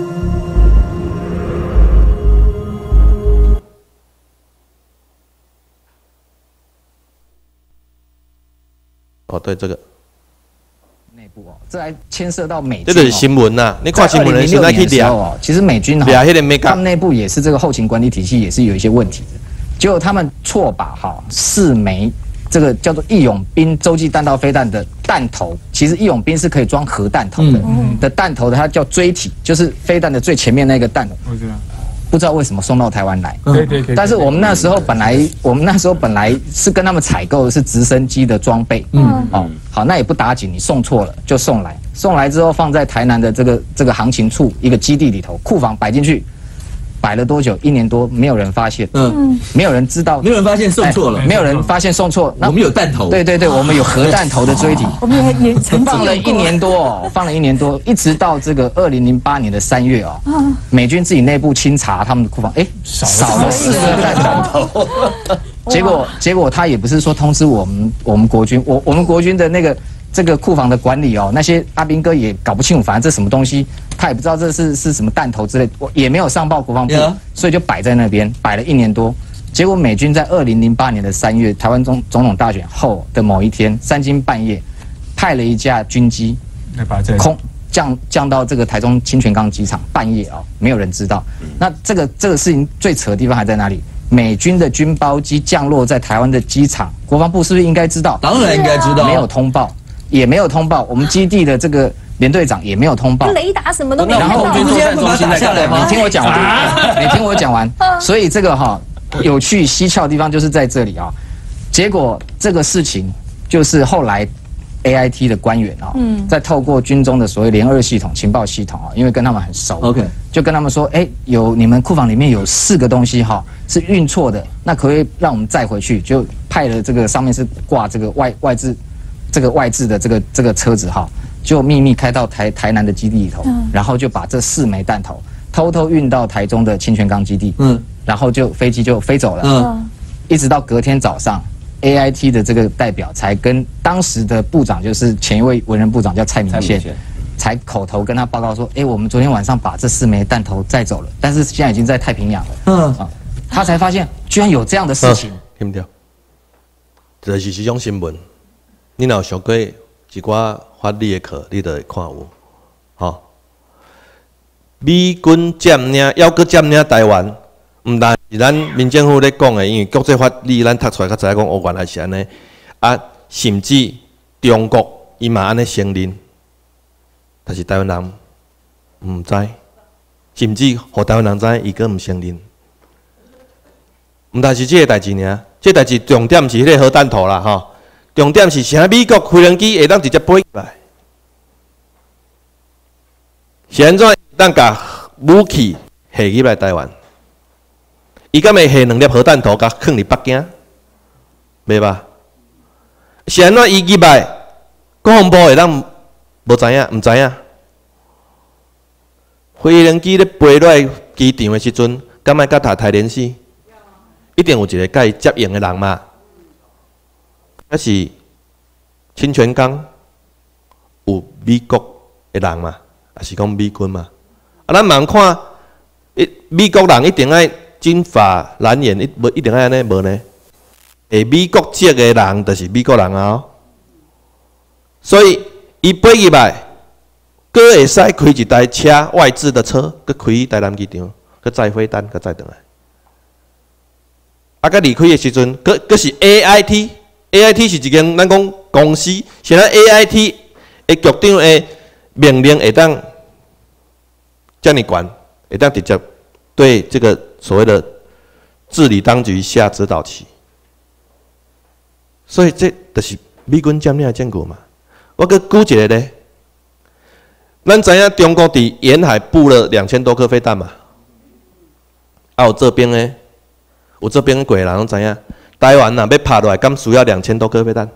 哦，对，这个内部哦，这还牵涉到美军、哦。 这个是新闻呐、啊，你看新闻的现在去聊哦。其实美军哈、哦，他们内部也是这个后勤管理体系也是有一些问题的。结果他们错把哈、哦、四枚这个叫做义勇兵洲际弹道飞弹的弹头，其实义勇兵是可以装核弹头的、嗯、的弹头的，它叫锥体，就是飞弹的最前面那个弹头。我知道。不知道为什么送到台湾来，对对对。但是我们那时候本来，我们那时候本来是跟他们采购的是直升机的装备，嗯，哦，好，那也不打紧，你送错了就送来，送来之后放在台南的这个这个航勤处一个基地里头，库房摆进去，摆了多久？一年多，没有人发现，嗯，没有人知道， 没有人发现送错了， 没有人发现送错， 我们有弹头， 对对对，我们有核弹头的锥体， 我们也也曾经放了一年多哦，放了一年多，一直到这个二零零八年的三月哦，美军自己内部清查他们的库房，哎，少了四个弹头，结果结果他也不是说通知我们我们国军，我我们国军的那个这个库房的管理哦，那些阿兵哥也搞不清楚，反正这什么东西，他也不知道这是是什么弹头之类，我也没有上报国防部， yeah. 所以就摆在那边，摆了一年多。结果美军在二零零八年的三月，台湾总总统大选后的某一天，三更半夜，派了一架军机空降降到这个台中清泉岗机场，半夜哦，没有人知道。嗯、那这个这个事情最扯的地方还在哪里？美军的军包机降落在台湾的机场，国防部是不是应该知道？ 当然应该知道， 没有通报。也没有通报，我们基地的这个连队长也没有通报， 雷达什么都没有。 然后军作战中心在干嘛？你听我讲完，你听我讲完。所以这个哈有趣蹊跷的地方就是在这里啊。结果这个事情就是后来 A I T 的官员啊，在透过军中的所谓联二系统情报系统啊，因为跟他们很熟 ，OK， 就跟他们说，哎，有你们库房里面有四个东西哈是运错的，那可不可以让我们载回去？就派了这个上面是挂这个外外置。这个外置的这个这个车子哈，就秘密开到台台南的基地里头，嗯、然后就把这四枚弹头偷偷运到台中的清泉岗基地，嗯，然后就飞机就飞走了，嗯，一直到隔天早上 ，A I T 的这个代表才跟当时的部长，就是前一位文人部长叫蔡明宪，才口头跟他报告说，哎，我们昨天晚上把这四枚弹头载走了，但是现在已经在太平洋了，嗯，啊，他才发现居然有这样的事情， 听不到，这是一种新闻。你若有上过一寡法律的课，你就会看有，吼。美军占领，要搁占领台湾，毋但是咱民政府咧讲的，因为国际法律咱读出来较知影讲，哦，原来是安尼。啊，甚至中国伊嘛安尼承认，但是台湾人毋知，甚至互台湾人知，伊搁毋承认。毋但是即个代志尔，即个代志重点是迄个核弹头啦，吼。重点是啥？美国飞行机会当直接飞来，是安怎当甲武器下入来台湾？伊敢会下两粒核弹头，甲放入北京？袂吧？是安怎伊入来？国防部会当无知影？毋知影？ 飞行机咧飞落来机场的时阵，敢莫甲塔台联系？一定有一个甲伊接应的人嘛。那是清泉岗有美国的人嘛，还是讲美军嘛？啊，咱盲看，一美国人一定爱金发蓝眼，一无一定爱安尼无呢？诶，美国籍的人就是美国人啊、哦，所以伊飞入来。佫会使开一台车外置的车，佫开台南机场，佫载飞弹，佫载转来。啊，佫离开的时阵，佫佫是 A I T，A I T 是一间咱讲公司，现在 A I T 的局长的命令会当遮尔悬，会当直接对这个所谓的治理当局下指导棋。所以这就是美军占领的证据嘛。我佫举一个咧。咱知影中国伫沿海布了两千多颗飞弹嘛？啊，有这边呢，有这边过的人拢知影，台湾若要拍落来，敢需要两千多颗飞弹？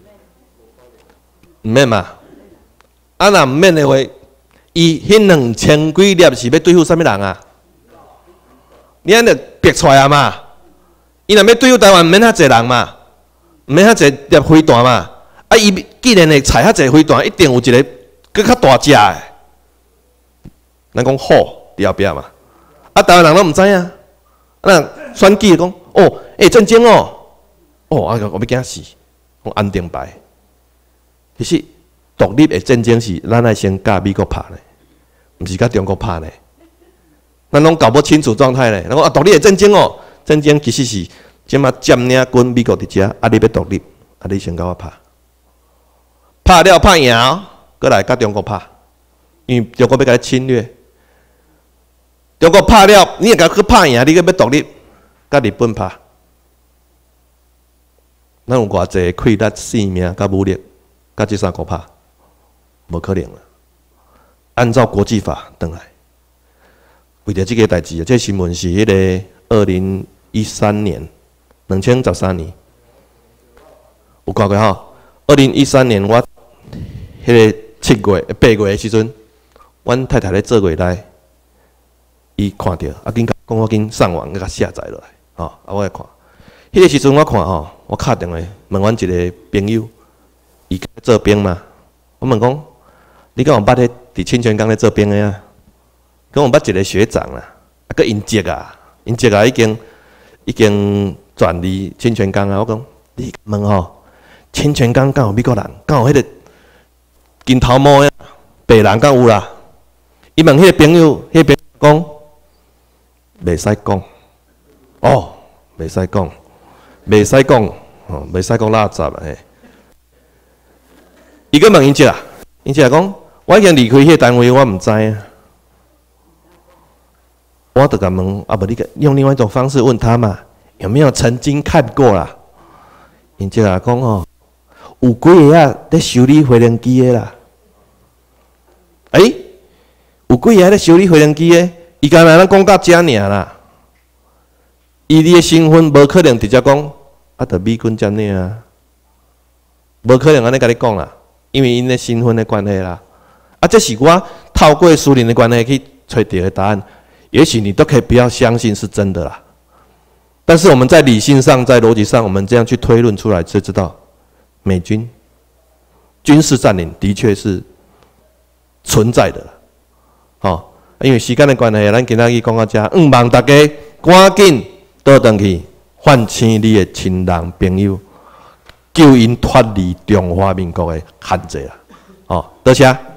毋免嘛？啊，若毋免的话，伊迄两千几粒是要对付啥物人啊？你安尼逼出来啊嘛？伊若要对付台湾，毋免遐济人嘛？毋免遐济粒飞弹嘛？啊，伊既然会采遐济飞弹，一定有一个。佫较大只诶，咱讲虎伫后壁嘛，啊，台湾人拢毋知影，啊，咱选举讲，哦，诶、欸，战争哦，哦，啊，我要惊死，讲安定牌。其实独立诶战争是咱爱先甲美国拍咧，毋是甲中国拍咧。咱拢搞不清楚状态咧，咱讲啊，独立诶战争哦，战争其实是即马占领军美国伫遮，啊，你要独立，啊，你先甲我拍，拍了拍赢。过来甲中国拍，因为中国要甲你侵略。中国拍了，你也甲去拍赢，你个要独立，甲日本拍。咱有偌济溃力、性命、甲武力，甲这三国拍，无可能啦。按照国际法转来，为着这个代志，这新闻是迄个二零一三年，两千十三年，有看过吼？二零一三年我迄个。七月、八月的时阵，阮太太咧做月内，伊看到，啊，紧讲我紧上网甲下载落来，吼、哦，啊，我来看。迄、那个时阵我看吼，我敲电话问阮一个朋友，伊做兵嘛，我问讲，你敢有捌迄伫清泉岗咧做兵的啊？敢有捌一个学长啦，啊，佮因籍啊，因籍啊已经已经转离清泉岗啊。我讲，你问吼，清泉岗敢有美国人？敢有迄、那个？金头毛呀，白人敢有啦？伊问迄个朋友，迄、那个朋友讲，袂使讲，哦，袂使讲，袂使讲，哦，袂使讲垃圾啦嘿。伊个问因姐啊，因姐讲，我已经离开迄个单位，我毋知啊。我就甲问，啊，无你个用另外一种方式问他嘛，有没有曾经看过啦？因姐啊讲哦。有几个啊咧修理飞行机的啦？诶、欸，有几个咧修理飞行机的？伊干那咱讲到遮尔啦。伊你的身份无可能直接讲，啊，着美军占领啊，无可能安尼甲你讲啦，因为因的身份的关系啦。啊，这是我透过苏联的关系去找到的答案，也许你都可以不要相信是真的啦。但是我们在理性上，在逻辑上，我们这样去推论出来，就知道。美军军事占领的确是存在的，好、哦，因为时间的关系，咱今仔日讲到这，希望大家赶紧倒转去，唤醒你的亲人朋友，救因脱离中华民国的限制啦，好、哦，多谢。